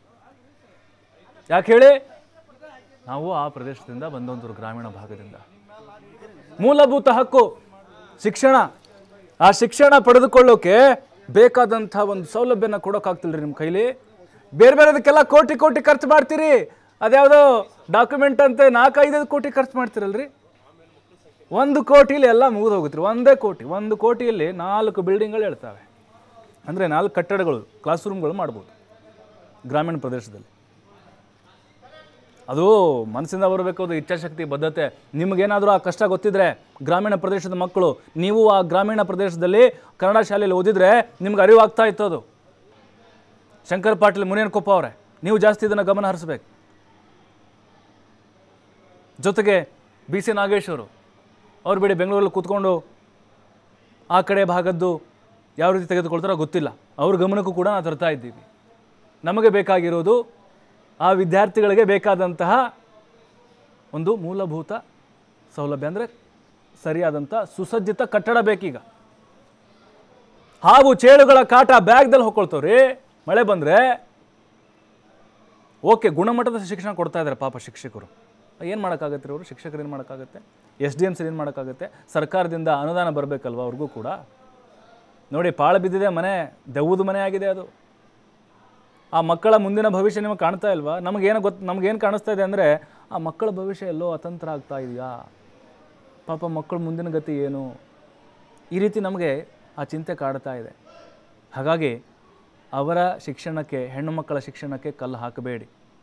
S1: ಯಾಕೆ ಹೇಳಿ? ನಾವು ಆ ಪ್ರದೇಶದಿಂದ ಬಂದೊಂದು ಗ್ರಾಮೀಣ ಭಾಗದಿಂದ. ಮೂಲಭೂತ ಹಕ್ಕು ಶಿಕ್ಷಣ. ಆ ಶಿಕ್ಷಣ ಪಡೆದುಕೊಳ್ಳೋಕೆ ಬೇಕಾದಂಥ ಒಂದು ಸೌಲಭ್ಯನ ಕೊಡೋಕ್ಕಾಗ್ತಿಲ್ರಿ ನಿಮ್ಮ ಕೈಲಿ. ಬೇರೆ ಬೇರೆದಕ್ಕೆಲ್ಲ ಕೋಟಿ ಕೋಟಿ ಖರ್ಚು ಮಾಡ್ತೀರಿ. ಅದ್ಯಾವುದೋ ಡಾಕ್ಯುಮೆಂಟ್ ಅಂತೆ 4-5 ಕೋಟಿ ಖರ್ಚು ಮಾಡ್ತೀರಲ್ರಿ. 1 ಕೋಟಿಲಿ ಎಲ್ಲ ಮುಗಿದು ಹೋಗುತ್ತೆ. 1 ಕೋಟಿಯಲ್ಲಿ 4 ಬಿಲ್ಡಿಂಗ್ಗಳು ಹೇಳ್ತವೆ. ಅಂದರೆ 4 ಕಟ್ಟಡಗಳು, ಕ್ಲಾಸ್ ರೂಮ್ಗಳು ಮಾಡ್ಬೋದು ಗ್ರಾಮೀಣ ಪ್ರದೇಶದಲ್ಲಿ. ಅದು ಮನಸ್ಸಿಂದ ಬರಬೇಕು, ಅದು ಇಚ್ಛಾಶಕ್ತಿ, ಬದ್ಧತೆ. ನಿಮಗೇನಾದರೂ ಆ ಕಷ್ಟ ಗೊತ್ತಿದ್ರೆ, ಗ್ರಾಮೀಣ ಪ್ರದೇಶದ ಮಕ್ಕಳು ನೀವು ಆ ಗ್ರಾಮೀಣ ಪ್ರದೇಶದಲ್ಲಿ ಕನ್ನಡ ಶಾಲೆಯಲ್ಲಿ ಓದಿದರೆ ನಿಮ್ಗೆ ಅರಿವಾಗ್ತಾ ಇತ್ತು. ಅದು ಶಂಕರ್ ಪಾಟೀಲ್ ಮುನಿಯನಕೊಪ್ಪ ಅವರೇ, ನೀವು ಜಾಸ್ತಿ ಇದನ್ನು ಗಮನ ಹರಿಸ್ಬೇಕು. ಜೊತೆಗೆ BC ನಾಗೇಶ್ ಅವ್ರು ಬಿಡಿ ಬೆಂಗಳೂರಲ್ಲಿ ಕೂತ್ಕೊಂಡು ಆ ಕಡೆ ಭಾಗದ್ದು ಯಾವ ರೀತಿ ತೆಗೆದುಕೊಳ್ತಾರೋ ಗೊತ್ತಿಲ್ಲ. ಅವ್ರ ಗಮನಕ್ಕೂ ಕೂಡ ನಾವು ತರ್ತಾ ಇದ್ದೀವಿ. ನಮಗೆ ಬೇಕಾಗಿರೋದು ಆ ವಿದ್ಯಾರ್ಥಿಗಳಿಗೆ ಬೇಕಾದಂತಹ ಒಂದು ಮೂಲಭೂತ ಸೌಲಭ್ಯ, ಅಂದರೆ ಸರಿಯಾದಂಥ ಸುಸಜ್ಜಿತ ಕಟ್ಟಡ ಬೇಕೀಗ. ಹಾವು ಚೇಳುಗಳ ಕಾಟ ಬ್ಯಾಗ್ದಲ್ಲಿ ಹೊಕ್ಕೊಳ್ತವ್ರಿ ಮಳೆ ಬಂದರೆ. ಓಕೆ, ಗುಣಮಟ್ಟದ ಶಿಕ್ಷಣ ಕೊಡ್ತಾ ಇದ್ದಾರೆ ಪಾಪ ಶಿಕ್ಷಕರು. ಏನು ಮಾಡೋಕ್ಕಾಗತ್ತೆ ಅವರು? ಶಿಕ್ಷಕರು ಏನು ಮಾಡೋಕ್ಕಾಗತ್ತೆ? SDMC ಏನು ಮಾಡೋಕ್ಕಾಗತ್ತೆ? ಸರ್ಕಾರದಿಂದ ಅನುದಾನ ಬರಬೇಕಲ್ವ ಅವ್ರಿಗೂ ಕೂಡ. ನೋಡಿ, ಪಾಳು ಬಿದ್ದಿದೆ ಮನೆ, ದೆವ್ವದ ಮನೆ ಆಗಿದೆ ಅದು. ಆ ಮಕ್ಕಳ ಮುಂದಿನ ಭವಿಷ್ಯ ನಿಮಗೆ ಕಾಣ್ತಾ ಇಲ್ವಾ? ನಮಗೇನು ಕಾಣಿಸ್ತಾ ಇದೆ ಅಂದರೆ, ಆ ಮಕ್ಕಳ ಭವಿಷ್ಯ ಎಲ್ಲೋ ಅತಂತ್ರ ಆಗ್ತಾ ಇದೆಯಾ, ಪಾಪ ಮಕ್ಕಳ ಮುಂದಿನ ಗತಿ ಏನು, ಈ ರೀತಿ ನಮಗೆ ಆ ಚಿಂತೆ ಕಾಡ್ತಾ ಇದೆ. ಹಾಗಾಗಿ ಅವರ ಶಿಕ್ಷಣಕ್ಕೆ, ಹೆಣ್ಣು ಮಕ್ಕಳ ಶಿಕ್ಷಣಕ್ಕೆ ಕಲ್ಲು ಹಾಕಬೇಡಿ.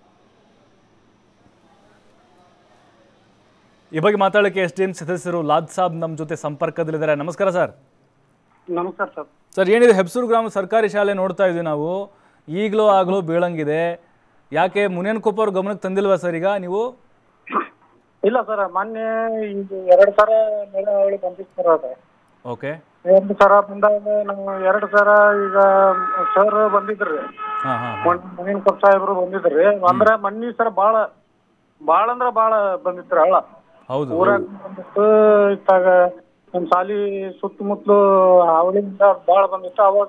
S1: ಈ ಬಗ್ಗೆ ಮಾತಾಡೋಕ್ಕೆ SDMC ಸದಸ್ಯರು ಲಾದ್ ಸಾಬ್ ನಮ್ಮ ಜೊತೆ ಸಂಪರ್ಕದಲ್ಲಿದ್ದಾರೆ. ನಮಸ್ಕಾರ ಸರ್.
S5: ನಮಸ್ಕಾರ ಸರ್.
S1: ಸರ್, ಏನಿದೆ ಹೆಬ್ಸೂರು ಗ್ರಾಮ ಸರ್ಕಾರಿ ಶಾಲೆ ನೋಡ್ತಾ ಇದ್ವಿ ನಾವು, ಈಗಲೂ ಆಗಲೂ ಬೀಳಂಗಿದೆ. ಯಾಕೆ ಮುನೇನಕೊಪ್ಪ ಅವ್ರ ಗಮನಕ್ಕೆ ತಂದಿಲ್ವಾ ಸರ್ ಈಗ ನೀವು?
S5: ಇಲ್ಲ ಸರ್, ಮೊನ್ನೆ ಈಗ 2 ಸಲ ನೆರೆ ಹಾವಳಿ ಬಂದಿತ್ತು ಸರ್. ಅದು
S1: ಓಕೆ,
S5: 2 ಸಲ ಬಂದಾಗ ನಾವು 2 ಸಲ ಈಗ ಸರ್ ಬಂದಿದ್ರಿ, ಮುನೇನಕೊಪ್ಪ ಸಾಹೇಬ್ರು ಬಂದಿದ್ರಿ. ಅಂದ್ರೆ ಮೊನ್ನೆ ಸರ್ ಭಾಳ ಅಂದ್ರ ಭಾಳ ಬಂದಿತ್ರಿ ಹಳ್ಳ.
S1: ಹೌದು,
S5: ಊರಾಗ ಬಂದಿತ್ತು. ಇತ್ತಾಗ ನಮ್ಮ ಶಾಲಿ ಸುತ್ತಮುತ್ತಲು ಹಾವಳಿಯಿಂದ ಭಾಳ ಬಂದಿತ್ತು. ಅವಾಗ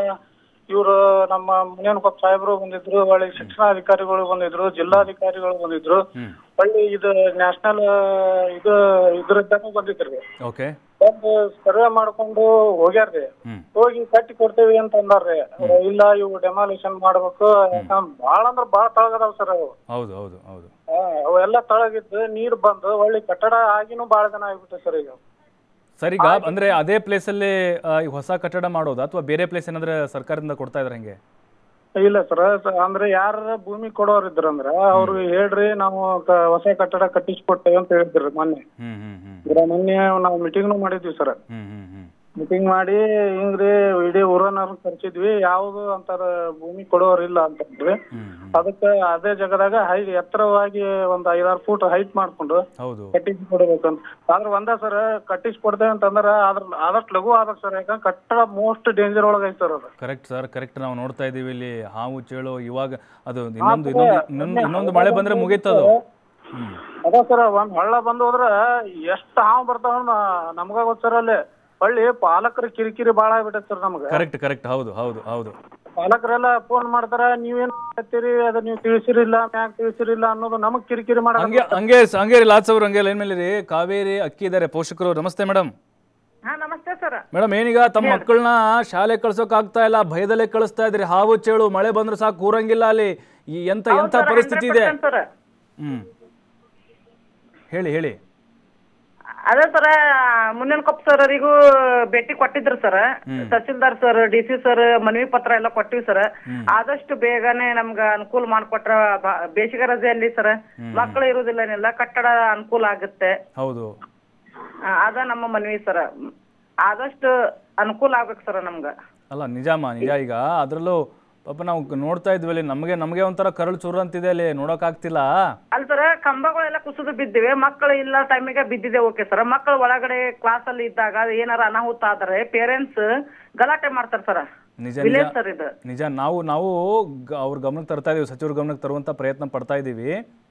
S5: ನಮ್ಮ ಮುನೇನಕೊಪ್ಪ ಸಾಹೇಬ್ರು ಬಂದಿದ್ರು, ಒಳ್ಳೆ ಶಿಕ್ಷಣಾಧಿಕಾರಿಗಳು ಬಂದಿದ್ರು, ಜಿಲ್ಲಾಧಿಕಾರಿಗಳು ಬಂದಿದ್ರು, ಒಳ್ಳೆ ಇದು ನ್ಯಾಷನಲ್ ಇದ್ರದ್ದಾನು ಬಂದಿದ್ರಿ.
S1: ಓಕೆ,
S5: ಬಂದು ಸರ್ವೆ ಮಾಡ್ಕೊಂಡು ಹೋಗ್ಯಾರ್ರಿ. ಹೋಗಿ ಕಟ್ಟಿ ಕೊಡ್ತೇವಿ ಅಂತ ಅಂದಾರ್ರಿ. ಇಲ್ಲ, ಇವು ಡೆಮಾಲಿಷನ್ ಮಾಡ್ಬೇಕು. ಭಾಳ ಅಂದ್ರ ಭಾಳ ತಳಗದಾವ್ ಸರ್ ಅವು.
S1: ಹೌದು ಹೌದು ಹೌದು,
S5: ಅವೆಲ್ಲ ತಳಗಿದ್ದು ನೀರ್ ಬಂದು ಒಳ್ಳೆ ಕಟ್ಟಡ ಆಗಿನೂ ಭಾಳ ಜನ ಆಗ್ಬಿಟ್ಟೆ ಸರ್ ಈಗ.
S1: ಸರ್, ಈಗ ಅಂದ್ರೆ ಅದೇ ಪ್ಲೇಸಲ್ಲಿ ಹೊಸ ಕಟ್ಟಡ ಮಾಡೋದು ಅಥವಾ ಬೇರೆ ಪ್ಲೇಸ್ ಏನಾದ್ರೆ ಸರ್ಕಾರದಿಂದ ಕೊಡ್ತಾ ಇದ್ರೆ ಹೆಂಗೆ?
S5: ಇಲ್ಲ ಸರ್, ಅಂದ್ರೆ ಯಾರ ಭೂಮಿ ಕೊಡೋರ್ ಇದ್ರಂದ್ರ ಅವ್ರು ಹೇಳ್ರಿ, ನಾವು ಹೊಸ ಕಟ್ಟಡ ಕಟ್ಟಿಸ್ಕೊಡ್ತೇವೆ ಅಂತ ಹೇಳಿದ್ರಿ ಮೊನ್ನೆ. ಮೊನ್ನೆ ನಾವು ಮೀಟಿಂಗ್ನು ಮಾಡಿದ್ವಿ ಸರ್. ಮೀಟಿಂಗ್ ಮಾಡಿ ಹಿಂಗ್ರಿ ಇಡೀ ಊರನ್ನವ್ರನ್ನ ಕರ್ಸಿದ್ವಿ, ಯಾವ್ದು ಅಂತಾರ ಭೂಮಿ ಕೊಡೋರಿಲ್ಲ ಅಂತಂದ್ರಿ. ಅದಕ್ಕೆ ಅದೇ ಜಾಗದಾಗ ಎತ್ತರವಾಗಿ ಒಂದ್ 5-6 ಫೂಟ್ ಹೈಟ್ ಮಾಡ್ಕೊಂಡು ಕಟ್ಟಿಸಿ ಕೊಡ್ಬೇಕಂತ. ಆದ್ರ ಸರ್ ಕಟ್ಟಿಸ್ಕೊಡ್ತೇವೆ ಅಂತಂದ್ರ ಆದಷ್ಟು ಲಘು ಆದ ಸರ್. ಯಾಕಂದ್ರೆ ಕಟ್ಟಡ ಮೋಸ್ಟ್ ಡೇಂಜರ್ ಒಳಗ ಐತಿ ಸರ್ ಅದು.
S1: Correct sir, correct. ನಾವು ನೋಡ್ತಾ ಇದೀವಿ ಇಲ್ಲಿ ಹಾವು ಚೇಳು. ಇವಾಗ ಅದು ಇನ್ನೊಂದು ಮಳೆ ಬಂದ್ರೆ ಮುಗೀತದು.
S5: ಅದ ಸರ್, ಒಂದ್ ಹಳ್ಳ ಬಂದು ಹೋದ್ರ ಎಷ್ಟ್ ಹಾವು ಬರ್ತಾವ ನಮ್ಗ ಗೊತ್ತ ಸರ್. ಅಲ್ಲಿ ಹಳ್ಳಿ ಪಾಲಕರ ಕಿರಿಕಿರಿ ಬಾಳ ಆಗ್ಬಿಟ್ಟೈತೆ ಸರ್ ನಮ್ಗೆ.
S1: ಕರೆಕ್ಟ್ ಕರೆಕ್ಟ್, ಹೌದು ಹೌದು ಹೌದು.
S5: ಪಾಲಕರೆಲ್ಲ ಫೋನ್ ಮಾಡ್ತಾರ, ನೀವೇನ್ ಮಾಡ್ತೀರಿ, ಅದ ನೀವು ತಿಳಿಸಿರಿಲ್ಲ, ಮ್ಯಾಗ್ ತಿಳಿಸಿರಿಲ್ಲ ಅನ್ನೋದು ನಮಗ್ ಕಿರಿಕಿರಿ ಮಾಡ.
S1: ಹಂಗೆ ರೀ ಲಾಟ್ಸ್ ಅವ್ರು, ಹಂಗೆ ಲೈನ್ ಮೇಲೆ ರೀ. ಕಾವೇರಿ ಅಕ್ಕಿ ಇದಾರೆ ಪೋಷಕರು. ನಮಸ್ತೆ ಮೇಡಮ್.
S6: ನಮಸ್ತೆ ಸರ್.
S1: ಮೇಡಮ್, ಏನೀಗ ತಮ್ಮ ಮಕ್ಕಳನ್ನ ಶಾಲೆ ಕಳ್ಸೋಕ್ ಆಗ್ತಾ ಇಲ್ಲ, ಭಯದಲ್ಲೇ ಕಳಿಸ್ತಾ ಇದ್ರಿ. ಹಾವು ಚೇಳು ಮಳೆ ಬಂದ್ರೆ ಸಾಕು ಕೂರಂಗಿಲ್ಲ ಅಲ್ಲಿ. ಎಂತ ಪರಿಸ್ಥಿತಿ ಇದೆ? ಹೇಳಿ ಹೇಳಿ.
S6: ಅದೇ ಸರ, ಮುನೇನಕೊಪ್ಪ ಸರ್ ಅವರಿಗೂ ಭೇಟಿ ಕೊಟ್ಟಿದ್ರು sir. Tehsildar sir, DC sir ಮನವಿ ಪತ್ರ ಎಲ್ಲ ಕೊಟ್ಟಿವಿ ಸರ್. ಆದಷ್ಟು ಬೇಗನೆ ನಮ್ಗ ಅನುಕೂಲ ಮಾಡ್ಕೊಟ್ರ, ಬೇಸಿಗೆ ರಜೆಯಲ್ಲಿ ಸರ್ ಮಕ್ಕಳು ಇರುವುದಿಲ್ಲ, ಕಟ್ಟಡ ಅನುಕೂಲ ಆಗುತ್ತೆ.
S1: ಹೌದು,
S6: ಅದ ನಮ್ಮ ಮನವಿ ಸರ್. ಆದಷ್ಟು ಅನುಕೂಲ ಆಗ್ಬೇಕು ಸರ್ ನಮ್ಗ.
S1: ಅಲ್ಲ ನಿಜಾಮ, ನಿಜ. ಈಗ ಅದ್ರಲ್ಲೂ ಪಾಪ ನಾವು ನೋಡ್ತಾ ಇದ್ವಿ ಅಲ್ಲಿ, ನಮಗೆ ಒಂಥರ ಕರಳು ಚೂರು ಅಂತಿದೆ ಅಲ್ಲಿ, ನೋಡಕ್ ಆಗ್ತಿಲ್ಲ.
S6: ಅಲ್ಲ ಸರ್, ಕಂಬಗಳೆಲ್ಲ ಕುಸಿದು ಬಿದ್ದಿವೆ, ಮಕ್ಕಳು ಇಲ್ಲ ಟೈಮಿಗೆ ಬಿದ್ದಿದೆ. ಓಕೆ ಸರ್, ಮಕ್ಕಳು ಒಳಗಡೆ ಕ್ಲಾಸ್ ಅಲ್ಲಿ ಇದ್ದಾಗ ಏನಾರ ಅನಾಹುತ ಆದ್ರೆ ಪೇರೆಂಟ್ಸ್ ಗಲಾಟೆ ಮಾಡ್ತಾರೆ ಸರ್.
S1: ನಿಜ ನಿಜ. ನಾವು ಅವ್ರ ಗಮನಕ್ಕೆ ತರ್ತಾ ಇದೀವಿ, ಸಚಿವರ ಗಮನಕ್ಕೆ ತರುವಂತ ಪ್ರಯತ್ನ ಪಡ್ತಾ ಇದೀವಿ.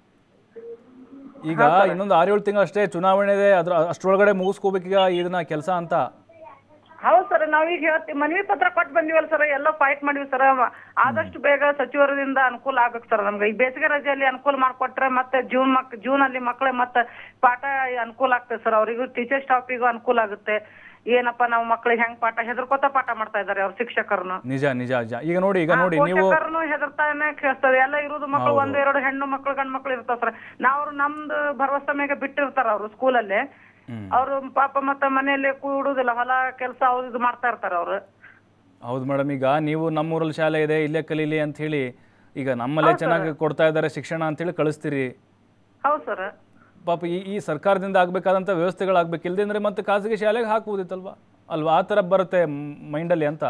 S1: ಈಗ ಇನ್ನೊಂದು 6-7 ತಿಂಗಳು ಅಷ್ಟೇ ಚುನಾವಣೆ ಇದೆ, ಅಷ್ಟರೊಳಗಡೆ ಮುಗಿಸ್ಕೋಬೇಕೀಗ ಇದನ್ನ ಕೆಲಸ ಅಂತ.
S6: ಹೌದು ಸರ್, ನಾವೀಗ ಹೇಳ್ತೀವಿ, ಮನವಿ ಪತ್ರ ಕೊಟ್ಟು ಬಂದಿವಲ್ಲ ಸರ್, ಎಲ್ಲ ಫೈಟ್ ಮಾಡಿವಿ ಸರ್. ಆದಷ್ಟು ಬೇಗ ಸಚಿವರಿಂದ ಅನುಕೂಲ ಆಗ್ಬೇಕು ಸರ್ ನಮ್ಗೆ. ಈ ಬೇಸಿಗೆ ರಜೆಯಲ್ಲಿ ಅನುಕೂಲ ಮಾಡ್ಕೊಟ್ರೆ ಮತ್ತೆ ಜೂನ್ ಅಲ್ಲಿ ಮಕ್ಕಳಿಗೆ ಮತ್ತೆ ಪಾಠ ಅನುಕೂಲ ಆಗ್ತದೆ ಸರ್. ಅವರಿಗೂ ಟೀಚರ್ ಸ್ಟಾಫಿಗೂ ಅನುಕೂಲ ಆಗುತ್ತೆ. ಏನಪ್ಪಾ ನಾವು ಮಕ್ಕಳಿಗೆ ಹೆಂಗ್ ಪಾಠ ಹೆದರ್ಕೋತಾ ಪಾಠ ಮಾಡ್ತಾ ಇದಾರೆ ಅವ್ರ ಶಿಕ್ಷಕರನ್ನು.
S1: ನಿಜ ನಿಜ. ಈಗ ನೋಡಿ ನೀವು
S6: ಹೆದರ್ತಾನೆ ಕೇಳ್ತದೆ. ಎಲ್ಲ ಇರೋದು ಮಕ್ಕಳು 1-2 ಹೆಣ್ಣು ಮಕ್ಕಳು ಗಂಡು ಮಕ್ಕಳು ಇರ್ತಾವ ಸರ್. ನಮ್ದು ಭರವಸೆ ಮೇಲೆ ಬಿಟ್ಟಿರ್ತಾರ ಅವ್ರು ಸ್ಕೂಲಲ್ಲಿ. ಅವ್ರು ಪಾಪ ಮತ್ತೆ ಮನೆಯಲ್ಲಿ ಕೂಡುದಿಲ್ಲ, ಹೊಲ ಕೆಲಸ ಇದು ಮಾಡ್ತಾ ಇರ್ತಾರ ಅವ್ರು.
S1: ಹೌದು ಮೇಡಮ್, ಈಗ ನೀವು ನಮ್ಮೂರಲ್ಲಿ ಶಾಲೆ ಇದೆ ಇಲ್ಲೇ ಕಲೀಲಿ ಅಂತ ಹೇಳಿ, ಈಗ ನಮ್ಮಲ್ಲೇ ಚೆನ್ನಾಗಿ ಕೊಡ್ತಾ ಇದ್ದಾರೆ ಶಿಕ್ಷಣ ಅಂತ ಹೇಳಿ ಕಳಿಸ್ತೀರಿ.
S6: ಹೌದು ಸರ್.
S1: ಪಾಪ ಈ ಸರ್ಕಾರದಿಂದ ಆಗ್ಬೇಕಾದಂತ ವ್ಯವಸ್ಥೆಗಳಾಗ್ಬೇಕು. ಇಲ್ದೇ ಅಂದ್ರೆ ಮತ್ತೆ ಖಾಸಗಿ ಶಾಲೆಗೆ ಹಾಕುವುದಿತ್ತಲ್ವಾ ಅಲ್ವಾ? ಆ ತರ ಬರುತ್ತೆ ಮೈಂಡಲ್ಲಿ ಅಂತ.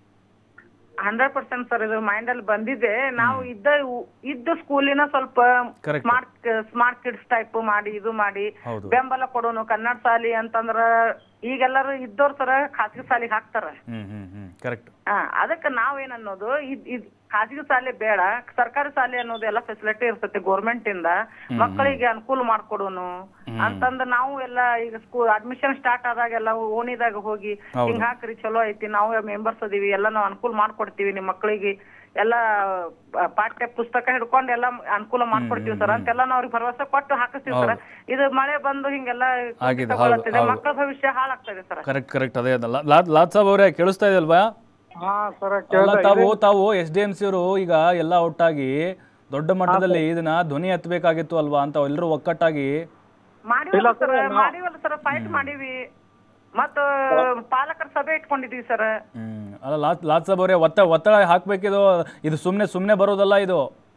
S6: 100% ಸರ್, ಇದು ಮೈಂಡ್ ಅಲ್ಲಿ ಬಂದಿದೆ. ನಾವು ಇದ್ದ ಸ್ಕೂಲಿನ ಸ್ವಲ್ಪ ಸ್ಮಾರ್ಟ್ ಕಿಡ್ಸ್ ಟೈಪ್ ಮಾಡಿ ಇದು ಮಾಡಿ ಬೆಂಬಲ ಕೊಡೋನು. ಕನ್ನಡ ಶಾಲಿ ಅಂತಂದ್ರ ಈಗೆಲ್ಲರೂ ಇದ್ದವ್ರು ಸರ ಖಾಸಗಿ ಶಾಲೆಗೆ ಹಾಕ್ತಾರ.
S1: ಕರೆಕ್ಟ್.
S6: ಅದಕ್ಕೆ ನಾವೇನ್ ಅನ್ನೋದು, ಖಾಸಗಿ ಶಾಲೆ ಬೇಡ, ಸರ್ಕಾರಿ ಶಾಲೆ ಅನ್ನೋದು ಎಲ್ಲ ಫೆಸಿಲಿಟಿ ಇರ್ತೈತಿ ಗೌರ್ಮೆಂಟ್ ಇಂದ, ಮಕ್ಕಳಿಗೆ ಅನುಕೂಲ ಮಾಡ್ಕೊಡೋನು ಅಂತಂದ ನಾವು ಎಲ್ಲ ಈಗ ಸ್ಕೂಲ್ ಅಡ್ಮಿಷನ್ ಸ್ಟಾರ್ಟ್ ಆದಾಗೆಲ್ಲ ಓಣಿದಾಗ ಹೋಗಿ ಹಿಂಗ್ ಹಾಕ್ರಿ ಚಲೋ ಐತಿ, ನಾವು ಮೆಂಬರ್ಸ್ ಅದೀವಿ, ಎಲ್ಲ ನಾವು ಅನುಕೂಲ ಮಾಡ್ಕೊಡ್ತೀವಿ, ನಿಮ್ ಮಕ್ಕಳಿಗೆ ಎಲ್ಲಾ ಪಾಠ್ಯ ಪುಸ್ತಕ ಹಿಡ್ಕೊಂಡು ಎಲ್ಲಾ ಅನುಕೂಲ ಮಾಡ್ಕೊಡ್ತೀವಿ ಸರ್ ಅಂತೆಲ್ಲ ನಾವ್ ಅವ್ರಿಗೆ ಭರವಸೆ ಕೊಟ್ಟು ಹಾಕಿಸ್ತೀವಿ ಸರ್. ಇದು ಮಳೆ ಬಂದು ಹಿಂಗೆಲ್ಲ ಮಕ್ಕಳ ಭವಿಷ್ಯ ಹಾಳಾಗ್ತದೆ ಸರ್.
S1: ಕರೆಕ್ಟ್ ಅದೇ ಲಾಡ್ ಸಾಬ್ ಅವರೇ ಕೇಳಿಸ್ತಾ ಇದೆ ಅಲ್ವಾ? ತಾವು SDMC ಅವರು ಈಗ ಎಲ್ಲ ಒಟ್ಟಾಗಿ ದೊಡ್ಡ ಮಟ್ಟದಲ್ಲಿ ಇದನ್ನ ಧ್ವನಿ ಎತ್ತಬೇಕಾಗಿತ್ತು ಅಲ್ವಾ ಅಂತ ಎಲ್ಲರೂ ಒಕ್ಕಟ್ಟಾಗಿ
S6: ಮಾಡಿವಲ್ಲ ಸರ್, ಫೈಟ್ ಮಾಡಿವಿ, ಮತ್ತ ಪಾಲಕರ ಸಭೆ ಇಟ್ಕೊಂಡಿದೀವಿ ಸರ್.
S1: ಅಲ್ಲ ಲಾಡ್ ಸಾಬ್ ಅವರೇ ಒತ್ತಡ ಹಾಕ್ಬೇಕಿದು, ಇದು ಸುಮ್ನೆ ಬರೋದಲ್ಲ ಇದು.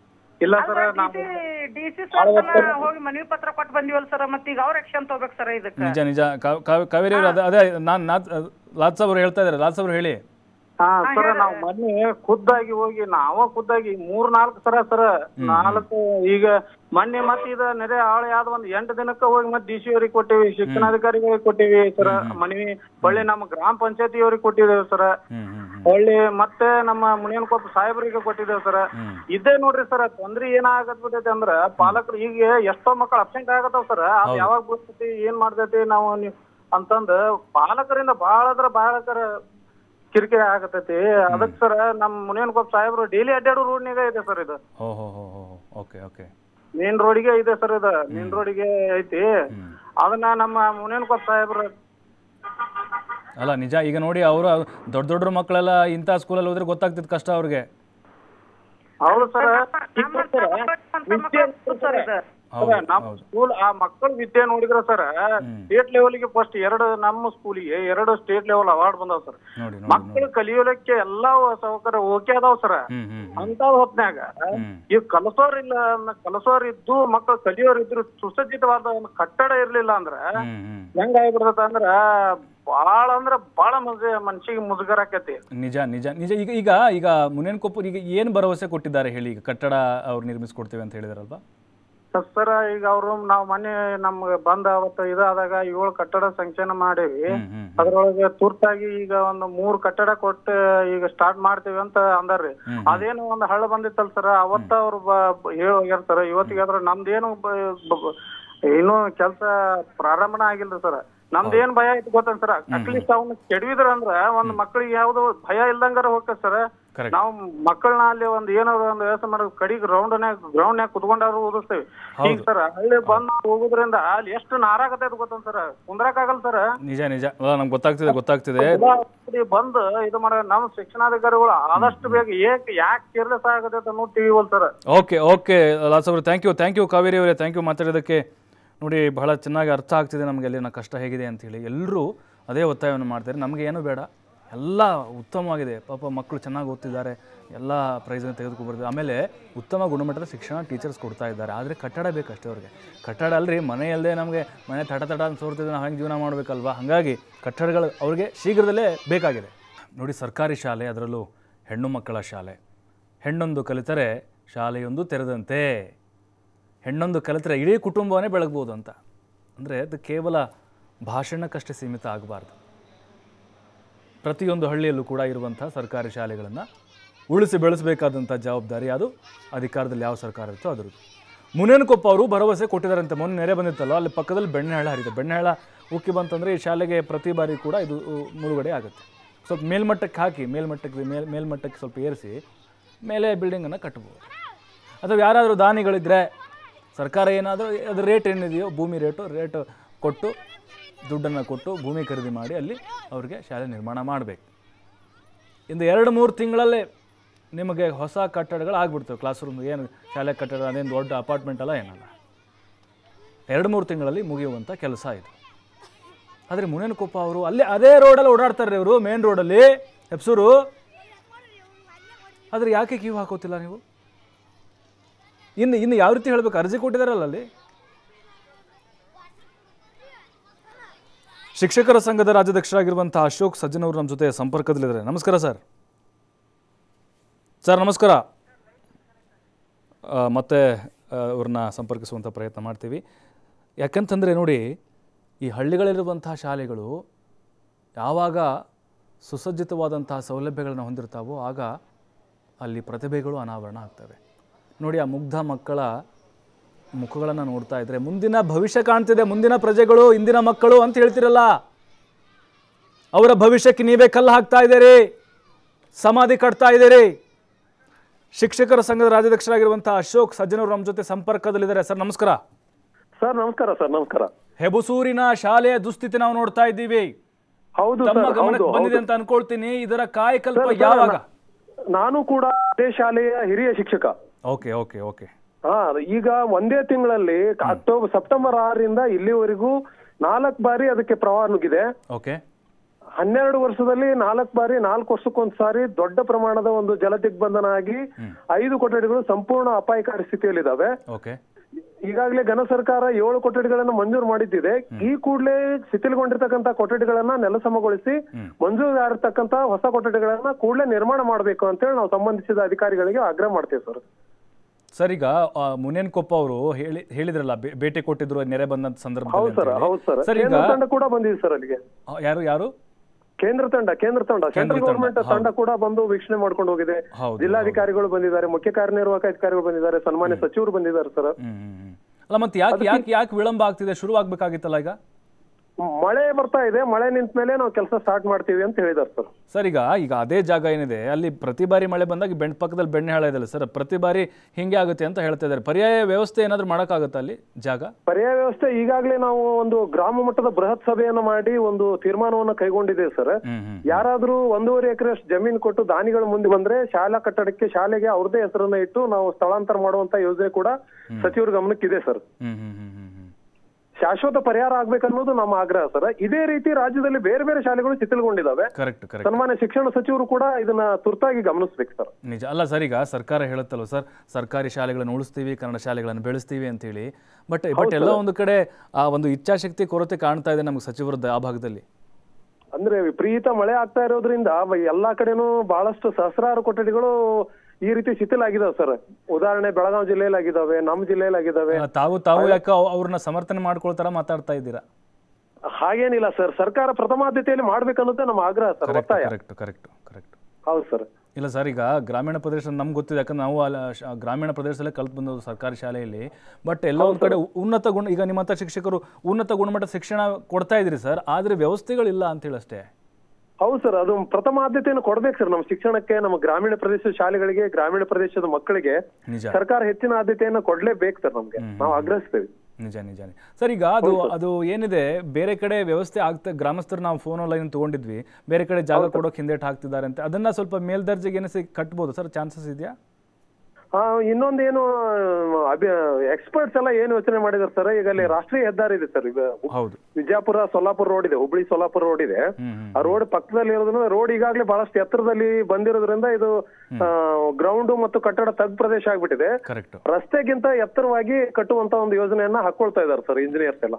S6: DC ಸರ್ ಹೋಗಿ ಮನವಿ ಪತ್ರ ಕೊಟ್ಟು ಬಂದಿವಲ್ಲ ಸರ್, ಮತ್ತೆ ಈಗ ಅವ್ರ ಆಕ್ಷನ್ ತಗೋಬೇಕು ಸರ್ ಇದಕ್ಕೆ.
S1: ನಿಜ ಕಾವೇರಿ ಅವರು ಅದೇ ಲಾಡ್ ಸಾಬ್ ಅವರು ಹೇಳ್ತಾ ಇದಾರೆ. ಲಾಡ್ ಸಾಬ್ ಹೇಳಿ.
S5: ಸರ್ ನಾವು ಮೊನ್ನೆ ಖುದ್ದಾಗಿ ಹೋಗಿ ಖುದ್ದಾಗಿ 3-4 ಸರ 4 ಈಗ ಮೊನ್ನೆ ಮತ್ತೆ ಇದ ನೆರೆ ಹಾಳೆ ಆದ 8 ದಿನಕ್ಕೆ ಹೋಗಿ ಮತ್ತೆ DC ಅವ್ರಿಗೆ ಕೊಟ್ಟಿವಿ, ಶಿಕ್ಷಣಾಧಿಕಾರಿಗಳಿಗೆ ಕೊಟ್ಟಿವಿ ಸರ್ ಮನವಿ. ಹೊಳ್ಳಿ ನಮ್ಮ ಗ್ರಾಮ ಪಂಚಾಯತಿ ಅವ್ರಿಗೆ ಕೊಟ್ಟಿದ್ದೇವೆ ಸರ್. ಹೊಳ್ಳಿ ಮತ್ತೆ ನಮ್ಮ ಮುನಿಯನಕೊಪ್ಪ ಸಾಹೇಬರಿಗೆ ಕೊಟ್ಟಿದ್ದೇವೆ ಸರ್. ಇದೇ ನೋಡ್ರಿ ಸರ್ ತೊಂದ್ರೆ ಏನಾಗತ್ಬಿಟ್ಟೈತಿ ಅಂದ್ರ ಪಾಲಕರು ಈಗ ಎಷ್ಟೋ ಮಕ್ಕಳು ಅಬ್ಸೆಂಟ್ ಆಗತ್ತಾವ ಸರ್. ಅದ್ ಯಾವಾಗ ಬಿಡ್ತೈತಿ ಏನ್ ಮಾಡ್ತೈತಿ ನಾವು ಅಂತಂದ ಪಾಲಕರಿಂದ ಬಹಳ ಕಿರಿಕಿರಿ ಆಗತೈತಿ. ಅದಕ್ಕೆ ಸರ್ ನಮ್ಮ ಮುನಿಯನಕೊಪ್ಪ ಸಾಹೇಬ್ರು ಡೈಲಿ ಅಡ್ಡಾಡೋ ರೋಡ್ನಾಗ ಇದೆ ಸರ್ ಇದು. ಮೇನ್ ರೋಡಿಗೆ ಇದೆ ಸರ್, ಇದು ಮೇನ್ ರೋಡಿಗೆ ಐತಿ. ಅದನ್ನ ನಮ್ಮ ಮುನಿಯನಕೊಪ್ಪ ಸಾಹೇಬ್ರು
S1: ಅಲ್ಲ ನಿಜ. ಈಗ ನೋಡಿ ಅವರು ದೊಡ್ಡ ಮಕ್ಕಳೆಲ್ಲ ಇಂಥ ಸ್ಕೂಲಲ್ಲಿ ಹೋದ್ರೆ ಗೊತ್ತಾಗ್ತಿದ್ ಕಷ್ಟ ಅವ್ರಿಗೆ.
S5: ಹೌದು ಸರ್. ನಮ್ಮ ಸ್ಕೂಲ್ ಆ ಮಕ್ಕಳ ವಿದ್ಯೆ ನೋಡಿದ್ರ ಸರ್ ಸ್ಟೇಟ್ ಲೆವೆಲ್ಗೆ ಫಸ್ಟ್ 2 ನಮ್ಮ ಸ್ಕೂಲಿಗೆ 2 ಸ್ಟೇಟ್ ಲೆವೆಲ್ ಅವಾರ್ಡ್ ಬಂದಾವ್ ಸರ್. ಮಕ್ಕಳು ಕಲಿಯೋಲಕ್ಕೆ ಎಲ್ಲಾ ಸೌಕರ್ಯ ಓಕೆ ಅದಾವ್ ಸರ್. ಅಂತ ಹೊತ್ನ್ಯಾಗ ಈಗ ಕಲಸೋರ್ ಇದ್ದು ಮಕ್ಕಳು ಕಲಿಯೋರ್ ಇದ್ರು ಸುಸಜ್ಜಿತವಾದ ಒಂದು ಕಟ್ಟಡ ಇರ್ಲಿಲ್ಲ ಅಂದ್ರ ಹೆಂಗ ಆಗ್ಬಿಡ್ತದ ಅಂದ್ರ ಬಾಳ ಮನ್ಸಿಗೆ ಮುಜುಗರ ಆಕತಿ.
S1: ನಿಜ. ಈಗ ಮುನಿಯನಕೊಪ್ಪ ಈಗ ಏನ್ ಭರವಸೆ ಕೊಟ್ಟಿದ್ದಾರೆ ಹೇಳಿ? ಈಗ ಕಟ್ಟಡ ಅವ್ರು ನಿರ್ಮಿಸ್ಕೊಡ್ತೇವೆ ಅಂತ ಹೇಳಿದಾರಲ್ವಾ
S5: ಸರ್? ಈಗ ಅವ್ರು ನಾವ್ ಮೊನ್ನೆ ನಮ್ಗೆ ಬಂದ ಅವತ್ತು ಇದಾದಾಗ 7 ಕಟ್ಟಡ ಸಂಚಯನ ಮಾಡೇವಿ. ಅದ್ರೊಳಗೆ ತುರ್ತಾಗಿ ಈಗ ಒಂದು 3 ಕಟ್ಟಡ ಕೊಟ್ಟು ಈಗ ಸ್ಟಾರ್ಟ್ ಮಾಡ್ತೇವಿ ಅಂತ ಅಂದಾರ್ರಿ. ಅದೇನು ಒಂದು ಹಳ್ಳ ಬಂದಿತ್ತಲ್ ಸರ್, ಅವತ್ತ ಅವ್ರು ಹೋಗ್ಯಾರ ಸರ್. ಇವತ್ತಿಗೆ ಆದ್ರ ನಮ್ದೇನು ಇನ್ನೂ ಕೆಲ್ಸ ಪ್ರಾರಂಭನ ಆಗಿಲ್ರಿ ಸರ್. ನಮ್ದೇನ್ ಭಯ ಐತಿ ಗೊತ್ತೇನ್ ಸರ್? ಅಟ್ಲೀಸ್ಟ್ ಅವ್ನ ಕೆಡವಿದ್ರ ಅಂದ್ರ ಒಂದ್ ಮಕ್ಳಿಗೆ ಯಾವ್ದು ಭಯ ಇಲ್ದಂಗಾರ ಹೋಗ್ತದೆ ಸರ್. ನಾವು ಮಕ್ಕಳನ್ನ ಅಲ್ಲಿ ಒಂದ್ ಏನಾದ್ರು ಒಂದು ವ್ಯವಸ್ಥೆ ಮಾಡೋದು ಕಡಿಗ್ ಗ್ರೌಂಡ್ನ್ಯಾಗ ಕುತ್ಕೊಂಡಾದ್ರು ಓದಿಸ್ತೇವೆ. ಈಗ ಸರ್ ಹಳ್ಳಿ ಬಂದ್ ಹೋಗುದ್ರಿಂದ ಅಲ್ಲಿ ಎಷ್ಟು ನಾರಾಗತೈತಿ ಗೊತ್ತೇನ್ ಸರ್? ಕುಂದ್ರಾಕ್ ಆಗಲ್ಲ ಸರ್.
S1: ನಿಜ ನಮ್ಗೆ ಗೊತ್ತಾಗ್ತಿದೆ.
S5: ಬಂದ್ ಇದು ಮಾಡ ನಮ್ಮ ಶಿಕ್ಷಣಾಧಿಕಾರಿಗಳು ಆದಷ್ಟು ಬೇಗ ಯಾಕೆ ಕೇರ್ಲೆಸ್ ಆಗತೈತೆ ಅನ್ನೋ ತಿಳಿವಲ್ ಸರ್.
S1: ಓಕೆ ಲಾಸ್ ಅವರು ಥ್ಯಾಂಕ್ ಯು ಕಾವೇರಿ ಅವರೇ, ಥ್ಯಾಂಕ್ ಯು ಮಾತಾಡೋದಕ್ಕೆ. ನೋಡಿ ಬಹಳ ಚೆನ್ನಾಗಿ ಅರ್ಥ ಆಗ್ತಿದೆ ನಮಗೆ ಅಲ್ಲಿನ ಕಷ್ಟ ಹೇಗಿದೆ ಅಂತೇಳಿ. ಎಲ್ಲರೂ ಅದೇ ಒತ್ತಾಯವನ್ನು ಮಾಡ್ತಾರೆ, ನಮಗೆ ಏನು ಬೇಡ, ಎಲ್ಲ ಉತ್ತಮವಾಗಿದೆ, ಪಾಪ ಮಕ್ಕಳು ಚೆನ್ನಾಗಿ ಓದ್ತಿದ್ದಾರೆ, ಎಲ್ಲ ಪ್ರೈಸನ್ನು ತೆಗೆದುಕೊಂಡ್ಬರ್ತೀವಿ. ಆಮೇಲೆ ಉತ್ತಮ ಗುಣಮಟ್ಟದ ಶಿಕ್ಷಣ ಟೀಚರ್ಸ್ ಕೊಡ್ತಾ ಇದ್ದಾರೆ. ಆದರೆ ಕಟ್ಟಡ ಬೇಕಷ್ಟೇ ಅವ್ರಿಗೆ. ಕಟ್ಟಡ ಅಲ್ಲರಿ, ಮನೆಯಲ್ಲದೆ ನಮಗೆ ಮನೆ ತಟ ಅಂತ ಸೋರ್ತಿದ್ರೆ ನಾವು ಹೆಂಗೆ ಜೀವನ ಮಾಡಬೇಕಲ್ವಾ? ಹಾಗಾಗಿ ಕಟ್ಟಡಗಳು ಅವ್ರಿಗೆ ಶೀಘ್ರದಲ್ಲೇ ಬೇಕಾಗಿದೆ. ನೋಡಿ ಸರ್ಕಾರಿ ಶಾಲೆ, ಅದರಲ್ಲೂ ಹೆಣ್ಣು ಮಕ್ಕಳ ಶಾಲೆ. ಹೆಣ್ಣೊಂದು ಕಲಿತರೆ ಶಾಲೆಯೊಂದು ತೆರೆದಂತೆ. ಹೆಣ್ಣೊಂದು ಕಲಿತರೆ ಇಡೀ ಕುಟುಂಬವನ್ನೇ ಬೆಳಗ್ಬೋದು ಅಂತ. ಅಂದರೆ ಅದು ಕೇವಲ ಭಾಷಣಕ್ಕಷ್ಟೇ ಸೀಮಿತ ಆಗಬಾರ್ದು. ಪ್ರತಿಯೊಂದು ಹಳ್ಳಿಯಲ್ಲೂ ಕೂಡ ಇರುವಂಥ ಸರ್ಕಾರಿ ಶಾಲೆಗಳನ್ನು ಉಳಿಸಿ ಬೆಳೆಸಬೇಕಾದಂಥ ಜವಾಬ್ದಾರಿ ಅದು ಅಧಿಕಾರದಲ್ಲಿ ಯಾವ ಸರ್ಕಾರ ಇರುತ್ತೋ ಅದರದ್ದು. ಮುನಿಯನಕೊಪ್ಪ ಅವರು ಭರವಸೆ ಕೊಟ್ಟಿದ್ದಾರಂತೆ. ಮೊನ್ನೆ ನೆರೆ ಬಂದಿತ್ತಲ್ಲ, ಅಲ್ಲಿ ಪಕ್ಕದಲ್ಲಿ ಬೆಣ್ಣೆಹಳ್ಳ ಹರಿದೆ. ಬೆಣ್ಣೆಹಳ್ಳ ಉಕ್ಕಿ ಬಂತಂದರೆ ಈ ಶಾಲೆಗೆ ಪ್ರತಿ ಬಾರಿ ಕೂಡ ಇದು ಮುಳುಗಡೆ ಆಗುತ್ತೆ. ಸ್ವಲ್ಪ ಮೇಲ್ಮಟ್ಟಕ್ಕೆ ಹಾಕಿ ಮೇಲ್ಮಟ್ಟಕ್ಕೆ ಸ್ವಲ್ಪ ಏರಿಸಿ ಮೇಲೆ ಬಿಲ್ಡಿಂಗನ್ನು ಕಟ್ಬೋದು. ಅಥವಾ ಯಾರಾದರೂ ದಾನಿಗಳಿದ್ದರೆ ಸರ್ಕಾರ ಏನಾದರೂ ಅದ್ರ ರೇಟ್ ಏನಿದೆಯೋ ಭೂಮಿ ರೇಟ್ ಕೊಟ್ಟು ದುಡ್ಡನ್ನು ಕೊಟ್ಟು ಭೂಮಿ ಖರೀದಿ ಮಾಡಿ ಅಲ್ಲಿ ಅವ್ರಿಗೆ ಶಾಲೆ ನಿರ್ಮಾಣ ಮಾಡಬೇಕು. ಇಂದು 2-3 ತಿಂಗಳಲ್ಲೇ ನಿಮಗೆ ಹೊಸ ಕಟ್ಟಡಗಳು ಆಗ್ಬಿಡ್ತವೆ. ಕ್ಲಾಸ್ ರೂಮ್ ಏನು ಶಾಲೆ ಕಟ್ಟಡ ಅದೇನು ದೊಡ್ಡ ಅಪಾರ್ಟ್ಮೆಂಟ್ ಅಲ್ಲ ಏನಲ್ಲ, 2-3 ತಿಂಗಳಲ್ಲಿ ಮುಗಿಯುವಂಥ ಕೆಲಸ ಇದು. ಆದರೆ ಮುನಿಯನಕೊಪ್ಪ ಅವರು ಅದೇ ರೋಡಲ್ಲಿ ಓಡಾಡ್ತಾರೆ ಇವರು, ಮೇನ್ ರೋಡಲ್ಲಿ ಹೆಪ್ಸೂರು. ಆದರೆ ಯಾಕೆ ಕ್ಯೂ ಹಾಕೋತಿಲ್ಲ ನೀವು? ಇನ್ನು ಯಾವ ರೀತಿ ಹೇಳಬೇಕು? ಅರ್ಜಿ ಕೊಟ್ಟಿದ್ದಾರಲ್ಲ ಅಲ್ಲಿ. ಶಿಕ್ಷಕರ ಸಂಘದ ರಾಜ್ಯಾಧ್ಯಕ್ಷರಾಗಿರುವಂಥ ಅಶೋಕ್ ಸಜ್ಜನ್ ಅವರು ನಮ್ಮ ಜೊತೆ ಸಂಪರ್ಕದಲ್ಲಿದ್ದಾರೆ. ನಮಸ್ಕಾರ ಸರ್. ನಮಸ್ಕಾರ. ಮತ್ತೆ ಅವ್ರನ್ನ ಸಂಪರ್ಕಿಸುವಂಥ ಪ್ರಯತ್ನ ಮಾಡ್ತೀವಿ. ಯಾಕಂತಂದರೆ ನೋಡಿ, ಈ ಹಳ್ಳಿಗಳಿರುವಂತಹ ಶಾಲೆಗಳು ಯಾವಾಗ ಸುಸಜ್ಜಿತವಾದಂತಹ ಸೌಲಭ್ಯಗಳನ್ನು ಹೊಂದಿರ್ತಾವೋ ಆಗ ಅಲ್ಲಿ ಪ್ರತಿಭೆಗಳು ಅನಾವರಣ ಆಗ್ತವೆ. ನೋಡಿ, ಆ ಮುಗ್ಧ ಮಕ್ಕಳ ಮುಖಗಳನ್ನು ನೋಡ್ತಾ ಇದ್ರೆ ಮುಂದಿನ ಭವಿಷ್ಯ ಕಾಣ್ತಿದೆ. ಮುಂದಿನ ಪ್ರಜೆಗಳು ಇಂದಿನ ಮಕ್ಕಳು ಅಂತ ಹೇಳ್ತಿರಲ್ಲ, ಅವರ ಭವಿಷ್ಯಕ್ಕೆ ನೀವೇ ಕಲ್ಲು ಹಾಕ್ತಾ ಇದ್ದೀರಿ, ಸಮಾಧಿ ಕಟ್ತಾ ಇದ್ದೀರಿ. ಶಿಕ್ಷಕರ ಸಂಘದ ರಾಜ್ಯಾಧ್ಯಕ್ಷರಾಗಿರುವಂತಹ ಅಶೋಕ್ ಸಜ್ಜನವರು ನಮ್ಮ ಜೊತೆ ಸಂಪರ್ಕದಲ್ಲಿದ್ದಾರೆ. ಸರ್ ನಮಸ್ಕಾರ.
S7: ಸರ್ ನಮಸ್ಕಾರ. ಸರ್ ನಮಸ್ಕಾರ.
S1: ಹೆಬಸೂರಿನ ಶಾಲೆಯ ದುಸ್ಥಿತಿ ನಾವು ನೋಡ್ತಾ ಇದ್ದೀವಿ.
S7: ಹೌದು
S1: ತಮ್ಮ ಗಮನಕ್ಕೆ ಬಂದಿದೆ ಅಂತ ಅನ್ಕೊಳ್ತೀನಿ. ಇದರ ಕಾಯಕಲ್ಪ ಯಾವಾಗ? ನಾನು
S7: ಕೂಡ ಅದೇ ಶಾಲೆಯ ಹಿರಿಯ ಶಿಕ್ಷಕ.
S1: Okay okay okay.
S7: ಈಗ ಒಂದೇ ತಿಂಗಳಲ್ಲಿ ಸೆಪ್ಟೆಂಬರ್ 6ರಿಂದ ಇಲ್ಲಿವರೆಗೂ 4 ಬಾರಿ ಅದಕ್ಕೆ ಪ್ರವಾಹ ನುಗ್ಗಿದೆ.
S1: ಓಕೆ.
S7: 12 ವರ್ಷದಲ್ಲಿ 4 ಬಾರಿ, 4 ವರ್ಷಕ್ಕೊಂದ್ಸಾರಿ ದೊಡ್ಡ ಪ್ರಮಾಣದ ಒಂದು ಜಲ ದಿಗ್ಬಂಧನ ಆಗಿ 5 ಕೊಠಡಿಗಳು ಸಂಪೂರ್ಣ ಅಪಾಯಕಾರಿ ಸ್ಥಿತಿಯಲ್ಲಿದ್ದಾವೆ.
S1: ಓಕೆ.
S7: ಈಗಾಗಲೇ ಘನ ಸರ್ಕಾರ 7 ಕೊಠಡಿಗಳನ್ನ ಮಂಜೂರು ಮಾಡಿದ್ದಿದೆ. ಈ ಕೂಡಲೇ ಶಿಥಿಲಗೊಂಡಿರ್ತಕ್ಕಂಥ ಕೊಠಡಿಗಳನ್ನ ನೆಲಸಮಗೊಳಿಸಿ ಮಂಜೂರಾಗಿರ್ತಕ್ಕಂಥ ಹೊಸ ಕೊಠಡಿಗಳನ್ನ ಕೂಡಲೇ ನಿರ್ಮಾಣ ಮಾಡಬೇಕು ಅಂತ ಹೇಳಿ ನಾವು ಸಂಬಂಧಿಸಿದ ಅಧಿಕಾರಿಗಳಿಗೆ ಆಗ್ರಹ ಮಾಡ್ತೇವೆ ಸರ್.
S1: ಸರ್, ಈಗ ಮುನೇನ್ಕೊಪ್ಪ ಅವರು ಹೇಳಿದ್ರಲ್ಲ, ಭೇಟಿ ಕೊಟ್ಟಿದ್ರು ನೆರೆ ಬಂದಂತ ಸಂದರ್ಭದಲ್ಲಿ.
S7: ಸರ್, ಈಗ ತಂಡ ಕೂಡ ಬಂದಿದೆ ಸರ್ ಅಲ್ಲಿಗೆ.
S1: ಯಾರು? ಕೇಂದ್ರ ತಂಡ
S7: ಸೆಂಟ್ರಲ್ ಗವರ್ಮೆಂಟ್ ತಂಡ ಕೂಡ ಬಂದು ವೀಕ್ಷಣೆ ಮಾಡ್ಕೊಂಡು ಹೋಗಿದೆ. ಜಿಲ್ಲಾಧಿಕಾರಿಗಳು ಬಂದಿದ್ದಾರೆ, ಮುಖ್ಯ ಕಾರ್ಯನಿರ್ವಾಹಕ ಅಧಿಕಾರಿಗಳು ಬಂದಿದ್ದಾರೆ, ಸನ್ಮಾನ್ಯ ಸಚಿವರು ಬಂದಿದ್ದಾರೆ ಸರ್.
S1: ಅಲ್ಲ, ಮತ್ತೆ ಯಾಕೆ ವಿಳಂಬ ಆಗ್ತಿದೆ? ಶುರು ಆಗ್ಬೇಕಾಗಿತ್ತಲ್ಲ ಈಗ.
S7: ಮಳೆ ಬರ್ತಾ ಇದೆ, ಮಳೆ ನಿಂತ ಮೇಲೆ ನಾವು ಕೆಲಸ ಸ್ಟಾರ್ಟ್ ಮಾಡ್ತೀವಿ ಅಂತ ಹೇಳಿದಾರೆ ಸರ್.
S1: ಸರ್, ಈಗ ಅದೇ ಜಾಗ ಏನಿದೆ ಅಲ್ಲಿ ಪ್ರತಿ ಬಾರಿ ಮಳೆ ಬಂದಾಗ ಪಕ್ಕದಲ್ಲಿ ಬೆಣ್ಣೆಹಾಳ ಇದೆಯಲ್ಲ ಸರ್, ಪ್ರತಿ ಬಾರಿ ಹಿಂಗೆ ಆಗುತ್ತೆ ಅಂತ ಹೇಳ್ತಾ ಇದ್ದಾರೆ. ಪರ್ಯಾಯ ವ್ಯವಸ್ಥೆ ಏನಾದ್ರು ಮಾಡಕ್ಕಾಗತ್ತಾ ಅಲ್ಲಿ ಜಾಗ?
S7: ಪರ್ಯಾಯ ವ್ಯವಸ್ಥೆ ಈಗಾಗಲೇ ನಾವು ಒಂದು ಗ್ರಾಮ ಮಟ್ಟದ ಬೃಹತ್ ಸಭೆಯನ್ನ ಮಾಡಿ ಒಂದು ತೀರ್ಮಾನವನ್ನ ಕೈಗೊಂಡಿದ್ದೇವೆ ಸರ್. ಯಾರಾದ್ರೂ 1.5 ಎಕರೆ ಜಮೀನು ಕೊಟ್ಟು ದಾನಿಗಳು ಮುಂದೆ ಬಂದ್ರೆ ಶಾಲಾ ಕಟ್ಟಡಕ್ಕೆ, ಶಾಲೆಗೆ ಅವ್ರದೇ ಹೆಸರನ್ನ ಇಟ್ಟು ನಾವು ಸ್ಥಳಾಂತರ ಮಾಡುವಂತ ಯೋಜನೆ ಕೂಡ ಸಚಿವರ ಗಮನಕ್ಕಿದೆ ಸರ್. ಶಾಶ್ವತ ಪರಿಹಾರ ಆಗ್ಬೇಕನ್ನೋದು ನಮ್ಮ ಆಗ್ರಹ ಸರ್. ಇದೇ ರೀತಿ ರಾಜ್ಯದಲ್ಲಿ ಬೇರೆ ಬೇರೆ ಶಾಲೆಗಳು ಶಿಥಿಲಗೊಂಡಿದ್ದಾವೆ. ಸನ್ಮಾನ್ಯ ಶಿಕ್ಷಣ ಸಚಿವರು ಕೂಡ ಇದನ್ನ ತುರ್ತಾಗಿ ಗಮನಿಸ್ಬೇಕು ಸರ್.
S1: ನಿಜ. ಅಲ್ಲ ಸರ್, ಈಗ ಸರ್ಕಾರ ಹೇಳುತ್ತಲ್ವ ಸರ್, ಸರ್ಕಾರಿ ಶಾಲೆಗಳನ್ನು ಉಳಿಸ್ತೀವಿ, ಕನ್ನಡ ಶಾಲೆಗಳನ್ನು ಬೆಳೆಸ್ತೀವಿ ಅಂತ ಹೇಳಿ. ಬಟ್ ಎಲ್ಲ ಒಂದು ಕಡೆ ಆ ಒಂದು ಇಚ್ಛಾಶಕ್ತಿ ಕೊರತೆ ಕಾಣ್ತಾ ಇದೆ ನಮ್ಗೆ ಸಚಿವರದ್ದು ಆ ಭಾಗದಲ್ಲಿ.
S7: ಅಂದ್ರೆ ವಿಪರೀತ ಮಳೆ ಆಗ್ತಾ ಇರೋದ್ರಿಂದ ಎಲ್ಲಾ ಕಡೆನೂ ಬಹಳಷ್ಟು ಸಹಸ್ರಾರು ಕೊಠಡಿಗಳು ಈ ರೀತಿ ಶಿಥಿಲ ಆಗಿದಾವೆ ಸರ್. ಉದಾಹರಣೆ ಬೆಳಗಾವಿ ಜಿಲ್ಲೆಯಲ್ಲಿ ಆಗಿದಾವೆ, ನಮ್ಮ ಜಿಲ್ಲೆಯಲ್ಲಿ ಆಗಿದಾವೆ.
S1: ತಾವು ಯಾಕೆ ಅವ್ರನ್ನ ಸಮರ್ಥನೆ ಮಾಡ್ಕೊಳ್ತಾರ ಮಾತಾಡ್ತಾ ಇದ್ದೀರಾ?
S7: ಹಾಗೇನಿಲ್ಲ ಸರ್, ಸರ್ಕಾರ ಪ್ರಥಮಾದ್ಯತೆಯಲ್ಲಿ ಮಾಡ್ಬೇಕನ್ನೋದೇ ನಮ್ಮ ಆಗ್ರಹ ಸರ್.
S1: ಕರೆಕ್ಟ್.
S7: ಹೌದು ಸರ್.
S1: ಇಲ್ಲ ಸರ್, ಈಗ ಗ್ರಾಮೀಣ ಪ್ರದೇಶ ನಮ್ಗೆ ಗೊತ್ತಿದೆ, ಯಾಕಂದ್ರೆ ನಾವು ಗ್ರಾಮೀಣ ಪ್ರದೇಶದಲ್ಲೇ ಕಲ್ತು ಬಂದದ್ದು ಸರ್ಕಾರಿ ಶಾಲೆಯಲ್ಲಿ. ಬಟ್ ಎಲ್ಲ ಒಂದು ಕಡೆ ಈಗ ನಿಮ್ಮಂಥ ಶಿಕ್ಷಕರು ಉನ್ನತ ಗುಣಮಟ್ಟ ಶಿಕ್ಷಣ ಕೊಡ್ತಾ ಇದ್ರಿ ಸರ್, ಆದ್ರೆ ವ್ಯವಸ್ಥೆಗಳಿಲ್ಲ ಅಂತ ಹೇಳಿ ಅಷ್ಟೇ.
S7: ಹೌದು ಸರ್, ಅದು ಪ್ರಥಮ ಆದ್ಯತೆಯನ್ನು ಕೊಡ್ಬೇಕು ಸರ್ ನಮ್ಮ ಶಿಕ್ಷಣಕ್ಕೆ. ನಮ್ಮ ಗ್ರಾಮೀಣ ಪ್ರದೇಶದ ಶಾಲೆಗಳಿಗೆ, ಗ್ರಾಮೀಣ ಪ್ರದೇಶದ ಮಕ್ಕಳಿಗೆ ಸರ್ಕಾರ ಹೆಚ್ಚಿನ ಆದ್ಯತೆಯನ್ನು ಕೊಡ್ಲೇಬೇಕು ಸರ್. ನಮ್ಗೆ ನಾವು ಆಗ್ರಹಿಸ್ತೇವೆ.
S1: ನಿಜ ಸರ್. ಈಗ ಅದು ಏನಿದೆ, ಬೇರೆ ಕಡೆ ವ್ಯವಸ್ಥೆ ಗ್ರಾಮಸ್ಥರು ನಾವು ಫೋನ್ ಲೈನ್ ತಗೊಂಡಿದ್ವಿ, ಬೇರೆ ಕಡೆ ಜಾಗ ಕೊಡೋಕೆ ಹಿಂದೇಟ್ ಹಾಕ್ತಿದ್ದಾರೆ ಅಂತ. ಅದನ್ನ ಸ್ವಲ್ಪ ಮೇಲ್ದರ್ಜೆಗೆ ಏನಿಸಿ ಕಟ್ಬೋದು ಸರ್, ಚಾನ್ಸಸ್ ಇದೆಯಾ?
S7: ಇನ್ನೊಂದೇನು ಎಕ್ಸ್ಪರ್ಟ್ಸ್ ಎಲ್ಲ ಏನು ಯೋಚನೆ ಮಾಡಿದಾರೆ ಸರ್, ಈಗ ಅಲ್ಲಿ ರಾಷ್ಟ್ರೀಯ ಹೆದ್ದಾರಿ ಇದೆ ಸರ್. ಈಗ ವಿಜಯಪುರ ಸೊಲ್ಲಾಪುರ ರೋಡ್ ಇದೆ, ಹುಬ್ಳಿ ಸೊಲ್ಲಾಪುರ ರೋಡ್ ಇದೆ. ಆ ರೋಡ್ ಪಕ್ಕದಲ್ಲಿ ಇರೋದ್ರಿಂದ ರೋಡ್ ಈಗಾಗಲೇ ಬಹಳಷ್ಟು ಎತ್ತರದಲ್ಲಿ ಬಂದಿರೋದ್ರಿಂದ ಇದು ಗ್ರೌಂಡ್ ಮತ್ತು ಕಟ್ಟಡ ತಗ್ಗು ಪ್ರದೇಶ ಆಗ್ಬಿಟ್ಟಿದೆ. ರಸ್ತೆಗಿಂತ ಎತ್ತರವಾಗಿ ಕಟ್ಟುವಂತ ಒಂದು ಯೋಜನೆಯನ್ನ ಹಾಕೊಳ್ತಾ ಇದಾರೆ ಸರ್ ಇಂಜಿನಿಯರ್ಸ್ ಎಲ್ಲ.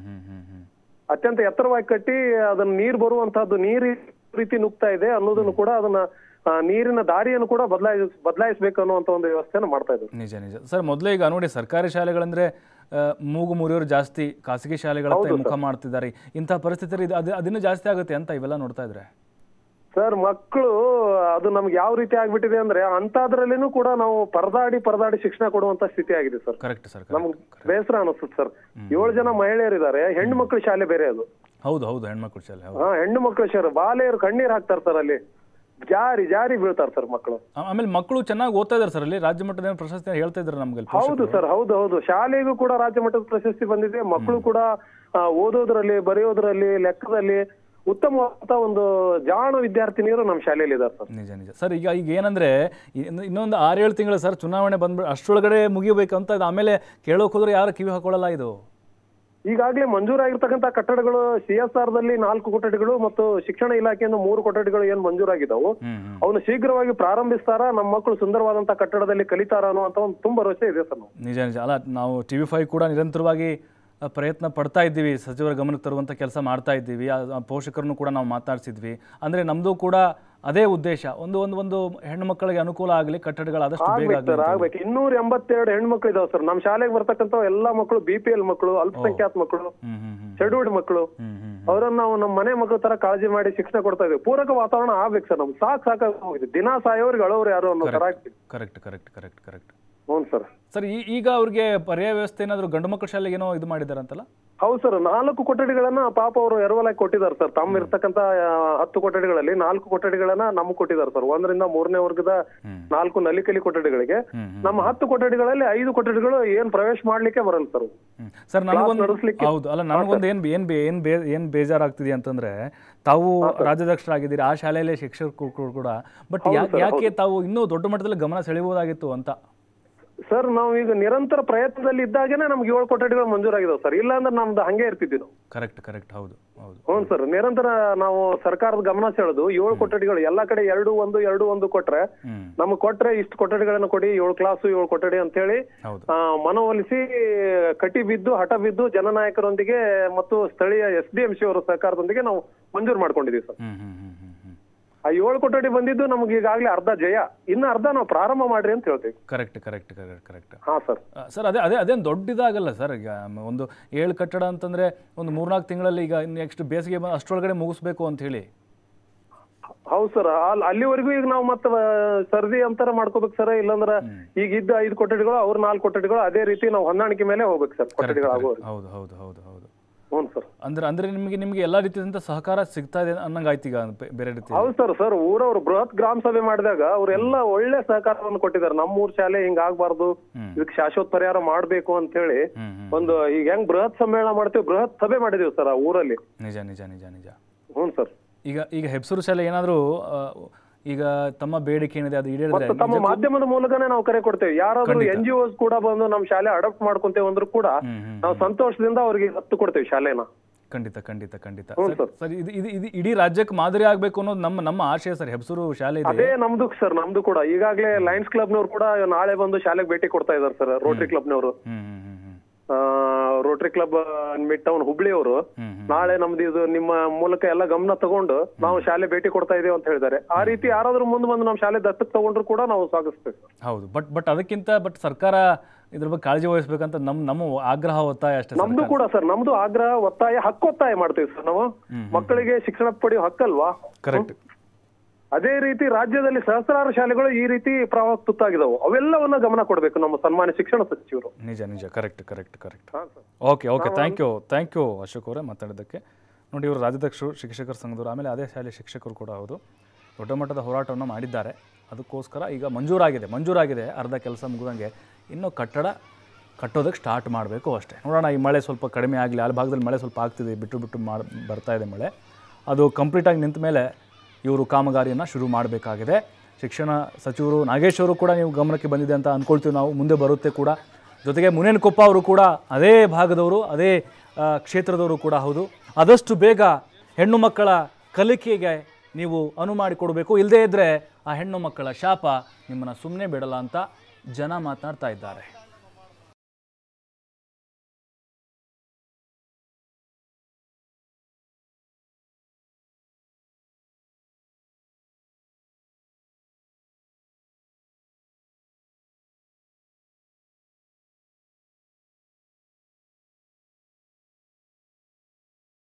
S7: ಅತ್ಯಂತ ಎತ್ತರವಾಗಿ ಕಟ್ಟಿ ಅದನ್ನ ನೀರು ಬರುವಂತಹದ್ದು ನೀರು ರೀತಿ ನುಗ್ತಾ ಇದೆ ಅನ್ನೋದನ್ನು ಕೂಡ, ಅದನ್ನ ನೀರಿನ ದಾರಿಯನ್ನು ಕೂಡ ಬದಲಾಯಿಸಬೇಕು ಅನ್ನುವಂತ ಒಂದು ವ್ಯವಸ್ಥೆಯನ್ನು ಮಾಡ್ತಾ ಇದ್ದಾರೆ.
S1: ನಿಜ ಸರ್. ಮೊದಲೇ ಈಗ ನೋಡಿ, ಸರ್ಕಾರಿ ಶಾಲೆಗಳಂದ್ರೆ ಮೂಗು ಮುರಿಯೋರು ಜಾಸ್ತಿ, ಖಾಸಗಿ ಶಾಲೆಗಳತ್ತ ಮುಖ ಮಾಡ್ತಿದ್ದಾರೆ. ಇಂತಹ ಪರಿಸ್ಥಿತಿ ಅದನ್ನು ಜಾಸ್ತಿ ಆಗುತ್ತೆ ಅಂತ ಇವೆಲ್ಲ ನೋಡ್ತಾ ಇದ್ರೆ
S7: ಸರ್. ಮಕ್ಕಳು ಅದು ನಮ್ಗೆ ಯಾವ ರೀತಿ ಆಗ್ಬಿಟ್ಟಿದೆ ಅಂದ್ರೆ, ಅಂತದ್ರಲ್ಲಿನೂ ಕೂಡ ನಾವು ಪರದಾಡಿ ಶಿಕ್ಷಣ ಕೊಡುವಂತ ಸ್ಥಿತಿ ಆಗಿದೆ ಸರ್.
S1: Correct sir.
S7: ನಮ್ಗೆ ಬೇಸರ ಅನಿಸುತ್ತೆ ಸರ್. 7 ಜನ ಮಹಿಳೆಯರಿದ್ದಾರೆ, ಹೆಣ್ಣು ಮಕ್ಕಳ ಶಾಲೆ ಬೇರೆ ಅದು.
S1: ಹೌದು, ಹೆಣ್ಮಕ್ಳ ಶಾಲೆ.
S7: ಹೆಣ್ಣು ಮಕ್ಕಳ ಶಾಲೆ ಬಾಲೆಯರು ಕಣ್ಣೀರ್ ಹಾಕ್ತಾರೆ ಸರ್. ಅಲ್ಲಿ ಜಾರಿ ಬೀಳ್ತಾರೆ ಸರ್ ಮಕ್ಕಳು.
S1: ಆಮೇಲೆ ಮಕ್ಕಳು ಚೆನ್ನಾಗಿ ಓದ್ತಾ ಇದಾರೆ ಸರ್. ಅಲ್ಲಿ ರಾಜ್ಯ ಮಟ್ಟದ ಪ್ರಶಸ್ತಿ ಹೇಳ್ತಾ ಇದ್ದಾರೆ ನಮ್ಗೆ.
S7: ಹೌದು ಸರ್, ಹೌದು. ಶಾಲೆಗೂ ಕೂಡ ರಾಜ್ಯ ಮಟ್ಟದ ಪ್ರಶಸ್ತಿ ಬಂದಿದೆ. ಮಕ್ಕಳು ಕೂಡ ಓದೋದ್ರಲ್ಲಿ, ಬರೆಯೋದ್ರಲ್ಲಿ, ಲೆಕ್ಕದಲ್ಲಿ ಉತ್ತಮವಾದ ಒಂದು ಜಾಣ ವಿದ್ಯಾರ್ಥಿನಿಯರು ನಮ್ಮ ಶಾಲೆಯಲ್ಲಿ ಇದ್ದಾರೆ ಸರ್.
S1: ನಿಜ ಸರ್. ಈಗ ಏನಂದ್ರೆ, ಇನ್ನೊಂದು 6-7 ತಿಂಗಳು ಸರ್ ಚುನಾವಣೆ ಬಂದ್ಬಿಟ್ಟು ಅಷ್ಟೊಳಗಡೆ ಮುಗಿಬೇಕಂತ. ಆಮೇಲೆ ಕೇಳೋಕ್ ಹೋದ್ರೆ ಯಾರು ಕಿವಿ ಹಾಕೊಳ್ಳಲ್ಲ. ಇದು
S7: ಈಗಾಗಲೇ ಮಂಜೂರಾಗಿರ್ತಕ್ಕಂಥ ಕಟ್ಟಡಗಳು CSR ದಲ್ಲಿ 4 ಕೊಠಡಿಗಳು ಮತ್ತು ಶಿಕ್ಷಣ ಇಲಾಖೆಯಿಂದ 3 ಕೊಠಡಿಗಳು ಏನ್ ಮಂಜೂರಾಗಿದ್ದಾವು, ಅವನು ಶೀಘ್ರವಾಗಿ ಪ್ರಾರಂಭಿಸ್ತಾರ, ನಮ್ಮ ಮಕ್ಕಳು ಸುಂದರವಾದಂತಹ ಕಟ್ಟಡದಲ್ಲಿ ಕಲಿತಾರ ಅನ್ನುವಂತ ಒಂದು ತುಂಬ ಭರವಸೆ ಇದೆ ಸರ್.
S1: ನಿಜ. ಅಲ್ಲ, ನಾವು TV5 ಕೂಡ ನಿರಂತರವಾಗಿ ಪ್ರಯತ್ನ ಪಡ್ತಾ ಇದ್ದೀವಿ, ಸಚಿವರ ಗಮನಕ್ಕೆ ತರುವಂಥ ಕೆಲಸ ಮಾಡ್ತಾ ಇದ್ದೀವಿ. ಪೋಷಕರನ್ನು ಕೂಡ ನಾವು ಮಾತಾಡ್ಸಿದ್ವಿ. ಅಂದರೆ ನಮ್ಮದು ಕೂಡ ಅದೇ ಉದ್ದೇಶ, ಒಂದು ಹೆಣ್ಣು ಮಕ್ಕಳಿಗೆ ಅನುಕೂಲ ಆಗಲಿ, ಕಟ್ಟಡಗಳಾದಷ್ಟು ಬೇಗ
S7: ಆಗ್ಬೇಕು. 282 ಹೆಣ್ಮಕ್ಳು ಇದಾವೆ ಸರ್ ನಮ್ಮ ಶಾಲೆಗೆ ಬರ್ತಕ್ಕಂಥ ಎಲ್ಲಾ ಮಕ್ಕಳು. BPL ಮಕ್ಕಳು, ಅಲ್ಪಸಂಖ್ಯಾತ ಮಕ್ಕಳು, ಶೆಡ್ಯೂಲ್ಡ್ ಮಕ್ಕಳು, ಅವರನ್ನ ನಾವು ನಮ್ಮ ಮನೆ ಮಕ್ಕಳ ತರ ಕಾಳಜಿ ಮಾಡಿ ಶಿಕ್ಷಣ ಕೊಡ್ತಾ ಇದ್ದೀವಿ. ಪೂರಕ ವಾತಾವರಣ ಆಗ್ಬೇಕು ಸರ್. ನಮ್ಗೆ ಸಾಕಾಗೋಗಿದೆ. ದಿನ ಸಾಯೋರಿಗೆ ಅಳೋರು ಯಾರು ಅನ್ನೋ ತರ ಆಗ್ತೀವಿ.
S1: ಕರೆಕ್ಟ್.
S7: ಹ್ಞೂ ಸರ್.
S1: ಸರ್ ಈಗ ಅವ್ರಿಗೆ ಪರ್ಯಾಯ ವ್ಯವಸ್ಥೆ ಏನಾದರೂ ಗಂಡು ಮಕ್ಕಳ ಶಾಲೆಗೆ ಏನೋ ಇದು ಮಾಡಿದಾರಂತಲ್ಲ?
S7: ಹೌದು ಸರ್, 4 ಕೊಠಡಿಗಳನ್ನ ಪಾಪ ಅವರು ಎರವಲಾಗಿ ಕೊಟ್ಟಿದ್ದಾರೆ ಸರ್. ತಮ್ಮ ಇರ್ತಕ್ಕಂತ 10 ಕೊಠಡಿಗಳಲ್ಲಿ 4 ಕೊಠಡಿಗಳನ್ನ ನಮ್ಗೆ ಕೊಟ್ಟಿದ್ದಾರೆ ಸರ್. 1ರಿಂದ 3ನೇ ವರ್ಗದ 4 ನಲಿಕಲಿ ಕೊಠಡಿಗಳಿಗೆ. ನಮ್ಮ 10 ಕೊಠಡಿಗಳಲ್ಲಿ 5 ಕೊಠಡಿಗಳು ಏನ್ ಪ್ರವೇಶ ಮಾಡ್ಲಿಕ್ಕೆ ಬರಲ್ಲ ಸರ್.
S1: ಸರ್ ಹೌದು, ಅಲ್ಲ ನನಗೊಂದು ಏನ್ ಬೇಜಾರಾಗ್ತಿದೆ ಅಂತಂದ್ರೆ, ತಾವು ರಾಜ್ಯಾಧ್ಯಕ್ಷರಾಗಿದ್ದೀರಿ, ಆ ಶಾಲೆಯಲ್ಲೇ ಶಿಕ್ಷಕರು ಕೂಡ, ಬಟ್ ಯಾಕೆ ತಾವು ಇನ್ನೂ ದೊಡ್ಡ ಮಟ್ಟದಲ್ಲಿ ಗಮನ ಸೆಳೆಯಬಹುದಾಗಿತ್ತು ಅಂತ?
S7: ಸರ್ ನಾವು ಈಗ ನಿರಂತರ ಪ್ರಯತ್ನದಲ್ಲಿ ಇದ್ದಾಗನೇ ನಮ್ಗೆ 7 ಕೊಠಡಿಗಳು ಮಂಜೂರಾಗಿದಾವೆ ಸರ್. ಇಲ್ಲ ಅಂದ್ರೆ ನಮ್ದು ಹಂಗೆ ಇರ್ತಿದ್ವಿ ನಾವು.
S1: ಕರೆಕ್ಟ್ ಹೌದು.
S7: ಹ್ಞೂ ಸರ್, ನಿರಂತರ ನಾವು ಸರ್ಕಾರದ ಗಮನ ಸೆಳೆದು 7 ಕೊಠಡಿಗಳು ಎಲ್ಲಾ ಕಡೆ 2-1 ಕೊಟ್ರೆ, ನಮ್ಗೆ ಕೊಟ್ರೆ ಇಷ್ಟು ಕೊಠಡಿಗಳನ್ನ ಕೊಡಿ, 7 ಕ್ಲಾಸು 7 ಕೊಠಡಿ ಅಂತ ಹೇಳಿ ಮನವೊಲಿಸಿ ಕಟಿ ಬಿದ್ದು ಹಠ ಬಿದ್ದು ಜನನಾಯಕರೊಂದಿಗೆ ಮತ್ತು ಸ್ಥಳೀಯ SDMC ಅವರ ಸಹಕಾರದೊಂದಿಗೆ ನಾವು ಮಂಜೂರು ಮಾಡ್ಕೊಂಡಿದೀವಿ ಸರ್. ಆ 7 ಕೊಠಡಿ ಬಂದಿದ್ದು ನಮ್ಗೆ ಈಗಾಗಲೇ ಅರ್ಧ ಜಯ, ಇನ್ನು ಅರ್ಧ ನಾವು ಪ್ರಾರಂಭ ಮಾಡ್ರಿ ಅಂತ ಹೇಳ್ತೀವಿ.
S1: ಕರೆಕ್ಟ್.
S7: ಹಾ ಸರ್.
S1: ಸರ್ ಅದೇನು ದೊಡ್ಡದಾಗಲ್ಲ ಸರ್. ಈಗ ಒಂದು 7 ಕಟ್ಟಡ ಅಂತಂದ್ರೆ ಒಂದು 3-4 ತಿಂಗಳಲ್ಲಿ, ಈಗ ನೆಕ್ಸ್ಟ್ ಬೇಸಿಗೆ ಅಷ್ಟರೊಳಗಡೆ ಮುಗಿಸ್ಬೇಕು ಅಂತ ಹೇಳಿ.
S7: ಹೌದು ಸರ್, ಅಲ್ಲಿವರೆಗೂ ಈಗ ನಾವು ಮತ್ತೆ ಸರ್ದಿ ಅಂತರ ಮಾಡ್ಕೋಬೇಕು ಸರ್. ಇಲ್ಲಾಂದ್ರೆ ಈಗ ಇದ್ದ 5 ಕೊಠಡಿಗಳು ಅವ್ರ 4 ಕೊಠಡಿಗಳು ಅದೇ ರೀತಿ ನಾವು ಹೊಂದಾಣಿಕೆ ಮೇಲೆ ಹೋಗ್ಬೇಕು ಸರ್ ಕೊಠಡಿಗಳು ಆಗೋದು.
S1: ಹೌದು.
S7: ಹ್ಞೂ ಸರ್.
S1: ಅಂದ್ರೆ ನಿಮ್ಗೆ ಎಲ್ಲಾ ರೀತಿಯಿಂದ ಸಹಕಾರ ಸಿಗ್ತಾ ಇದೆ ಅನ್ನಂಗಾಯ್ತು ಈಗ ಬೇರೆ ರೀತಿ?
S7: ಹೌದು ಸರ್. ಊರವ್ರು ಬೃಹತ್ ಗ್ರಾಮ ಸಭೆ ಮಾಡಿದಾಗ ಅವರೆಲ್ಲ ಒಳ್ಳೆ ಸಹಕಾರವನ್ನು ಕೊಟ್ಟಿದ್ದಾರೆ. ನಮ್ಮೂರ್ ಶಾಲೆ ಹಿಂಗ ಆಗ್ಬಾರ್ದು, ಇದಕ್ಕೆ ಶಾಶ್ವತ ಪರಿಹಾರ ಮಾಡ್ಬೇಕು ಅಂತ ಹೇಳಿ ಒಂದು ಈಗ ಹೆಂಗ್ ಬೃಹತ್ ಸಮ್ಮೇಳನ ಮಾಡ್ತೀವಿ, ಬೃಹತ್ ಸಭೆ ಮಾಡಿದೀವಿ ಸರ್ ಆ ಊರಲ್ಲಿ.
S1: ನಿಜ.
S7: ಹ್ಞೂ ಸರ್.
S1: ಈಗ ಹೆಬ್ಸೂರು ಶಾಲೆ ಏನಾದ್ರು ಈಗ ತಮ್ಮ ಬೇಡಿಕೆ ಏನಿದೆ ಅದು ಈಡೇರಿದ್ರೆ
S7: ತಮ್ಮ ಮಾಧ್ಯಮದ ಮೂಲಕನೇ ನಾವು ಕರೆ ಕೊಡ್ತೇವೆ. ಯಾರಾದ್ರೂ NGOs ಕೂಡ ಬಂದು ನಮ್ಮ ಶಾಲೆ ಅಡಾಪ್ಟ್ ಮಾಡ್ಕೊಂತೇವೆ ಅಂದ್ರೂ ಕೂಡ ನಾವು ಸಂತೋಷದಿಂದ ಅವ್ರಿಗೆ ಹತ್ತು ಕೊಡ್ತೇವೆ ಶಾಲೆನ.
S1: ಖಂಡಿತ. ಸರ್ ಇದು ಇಡೀ ರಾಜ್ಯಕ್ಕೆ ಮಾದರಿ ಆಗ್ಬೇಕು ಅನ್ನೋದು ನಮ್ಮ ಆಶಯ ಸರ್. ಹೆಬ್ಸೂರು ಶಾಲೆ ಇದೆ,
S7: ಅದೇ ನಮ್ದು ಸರ್. ನಮ್ದು ಕೂಡ ಈಗಾಗಲೇ ಲಯನ್ಸ್ ಕ್ಲಬ್ನವ್ರು ಕೂಡ ನಾಳೆ ಬಂದು ಶಾಲೆಗೆ ಭೇಟಿ ಕೊಡ್ತಾ ಇದಾರೆ ಸರ್. ರೋಟರಿ ಕ್ಲಬ್ನವರು, Rotary club midtown Hubli ಅವರು ನಾಳೆ ನಮ್ದು ಇದು ನಿಮ್ಮ ಮೂಲಕ ಎಲ್ಲ ಗಮನ ತಗೊಂಡು ನಾವು ಶಾಲೆ ಭೇಟಿ ಕೊಡ್ತಾ ಇದೀವಿ ಅಂತ ಹೇಳಿದ್ದಾರೆ. ಆ ರೀತಿ ಯಾರಾದ್ರೂ ಮುಂದೆ ಬಂದು ನಮ್ಮ ಶಾಲೆ ದತ್ತಕ್ಕೆ ತಗೊಂಡ್ರು ಕೂಡ ನಾವು ಸ್ವಾಗತಿಸ್ತೇವೆ.
S1: ಹೌದು, ಬಟ್ ಅದಕ್ಕಿಂತ ಸರ್ಕಾರ ಇದ್ರ ಬಗ್ಗೆ ಕಾಳಜಿ ವಹಿಸ್ಬೇಕಂತ ನಮ್ಮ ಆಗ್ರಹ ಒತ್ತಾಯ ಅಷ್ಟೇ.
S7: ನಮ್ದು ಕೂಡ ಸರ್, ನಮ್ದು ಆಗ್ರಹ ಒತ್ತಾಯ ಹಕ್ಕೊತ್ತಾಯ ಮಾಡ್ತೀವಿ ಸರ್. ನಾವು ಮಕ್ಕಳಿಗೆ ಶಿಕ್ಷಣ ಪಡೆಯೋ ಹಕ್ಕಲ್ವಾ?
S1: ಕರೆಕ್ಟ್.
S7: ಅದೇ ರೀತಿ ರಾಜ್ಯದಲ್ಲಿ ಸಹಸ್ರಾರು ಶಾಲೆಗಳು ಈ ರೀತಿ ಪ್ರವಾಹ ತುತ್ತಾಗಿದಾವೆ. ಅವೆಲ್ಲವನ್ನ ಗಮನ ಕೊಡಬೇಕು ನಮ್ಮ ಸನ್ಮಾನ್ಯ ಶಿಕ್ಷಣ ಸಚಿವರು.
S1: ನಿಜ. Correct. Okay. Thank you Ashok ಅವರೇ ಮಾತಾಡೋದಕ್ಕೆ. ನೋಡಿ, ಇವರು ರಾಜ್ಯಾಧ್ಯಕ್ಷರು ಶಿಕ್ಷಕರ ಸಂಘದವರು, ಆಮೇಲೆ ಅದೇ ಶಾಲೆ ಶಿಕ್ಷಕರು ಕೂಡ ಹೌದು. ದೊಡ್ಡ ಮಟ್ಟದ ಹೋರಾಟವನ್ನು ಮಾಡಿದ್ದಾರೆ. ಅದಕ್ಕೋಸ್ಕರ ಈಗ ಮಂಜೂರಾಗಿದೆ ಅರ್ಧ ಕೆಲಸ ಮುಗಿದಂಗೆ. ಇನ್ನೂ ಕಟ್ಟಡ ಕಟ್ಟೋದಕ್ಕೆ ಸ್ಟಾರ್ಟ್ ಮಾಡಬೇಕು ಅಷ್ಟೇ. ನೋಡೋಣ, ಈ ಮಳೆ ಸ್ವಲ್ಪ ಕಡಿಮೆ ಆಗಲಿ. ಅಲ್ಲಿ ಭಾಗದಲ್ಲಿ ಮಳೆ ಸ್ವಲ್ಪ ಆಗ್ತಿದೆ, ಬಿಟ್ಟು ಬರ್ತಾ ಇದೆ ಮಳೆ. ಅದು ಕಂಪ್ಲೀಟಾಗಿ ನಿಂತ ಮೇಲೆ ಇವರು ಕಾಮಗಾರಿಯನ್ನು ಶುರು ಮಾಡಬೇಕಾಗಿದೆ. ಶಿಕ್ಷಣ ಸಚಿವರು ನಾಗೇಶ್ ಅವರು ಕೂಡ ನೀವು ಗಮನಕ್ಕೆ ಬಂದಿದೆ ಅಂತ ಅಂದ್ಕೊಳ್ತೀವಿ ನಾವು, ಮುಂದೆ ಬರುತ್ತೆ ಕೂಡ. ಜೊತೆಗೆ ಮುನೇನಕೊಪ್ಪ ಅವರು ಕೂಡ ಅದೇ ಭಾಗದವರು, ಅದೇ ಕ್ಷೇತ್ರದವರು ಕೂಡ ಹೌದು. ಆದಷ್ಟು ಬೇಗ ಹೆಣ್ಣು ಮಕ್ಕಳ ಕಲಿಕೆಗೆ ನೀವು ಅನುವು ಮಾಡಿಕೊಡಬೇಕು, ಇಲ್ಲದೇ ಇದ್ದರೆ ಆ ಹೆಣ್ಣು ಮಕ್ಕಳ ಶಾಪ ನಿಮ್ಮನ್ನು ಸುಮ್ಮನೆ ಬಿಡಲ್ಲ ಅಂತ ಜನ ಮಾತನಾಡ್ತಾ ಇದ್ದಾರೆ.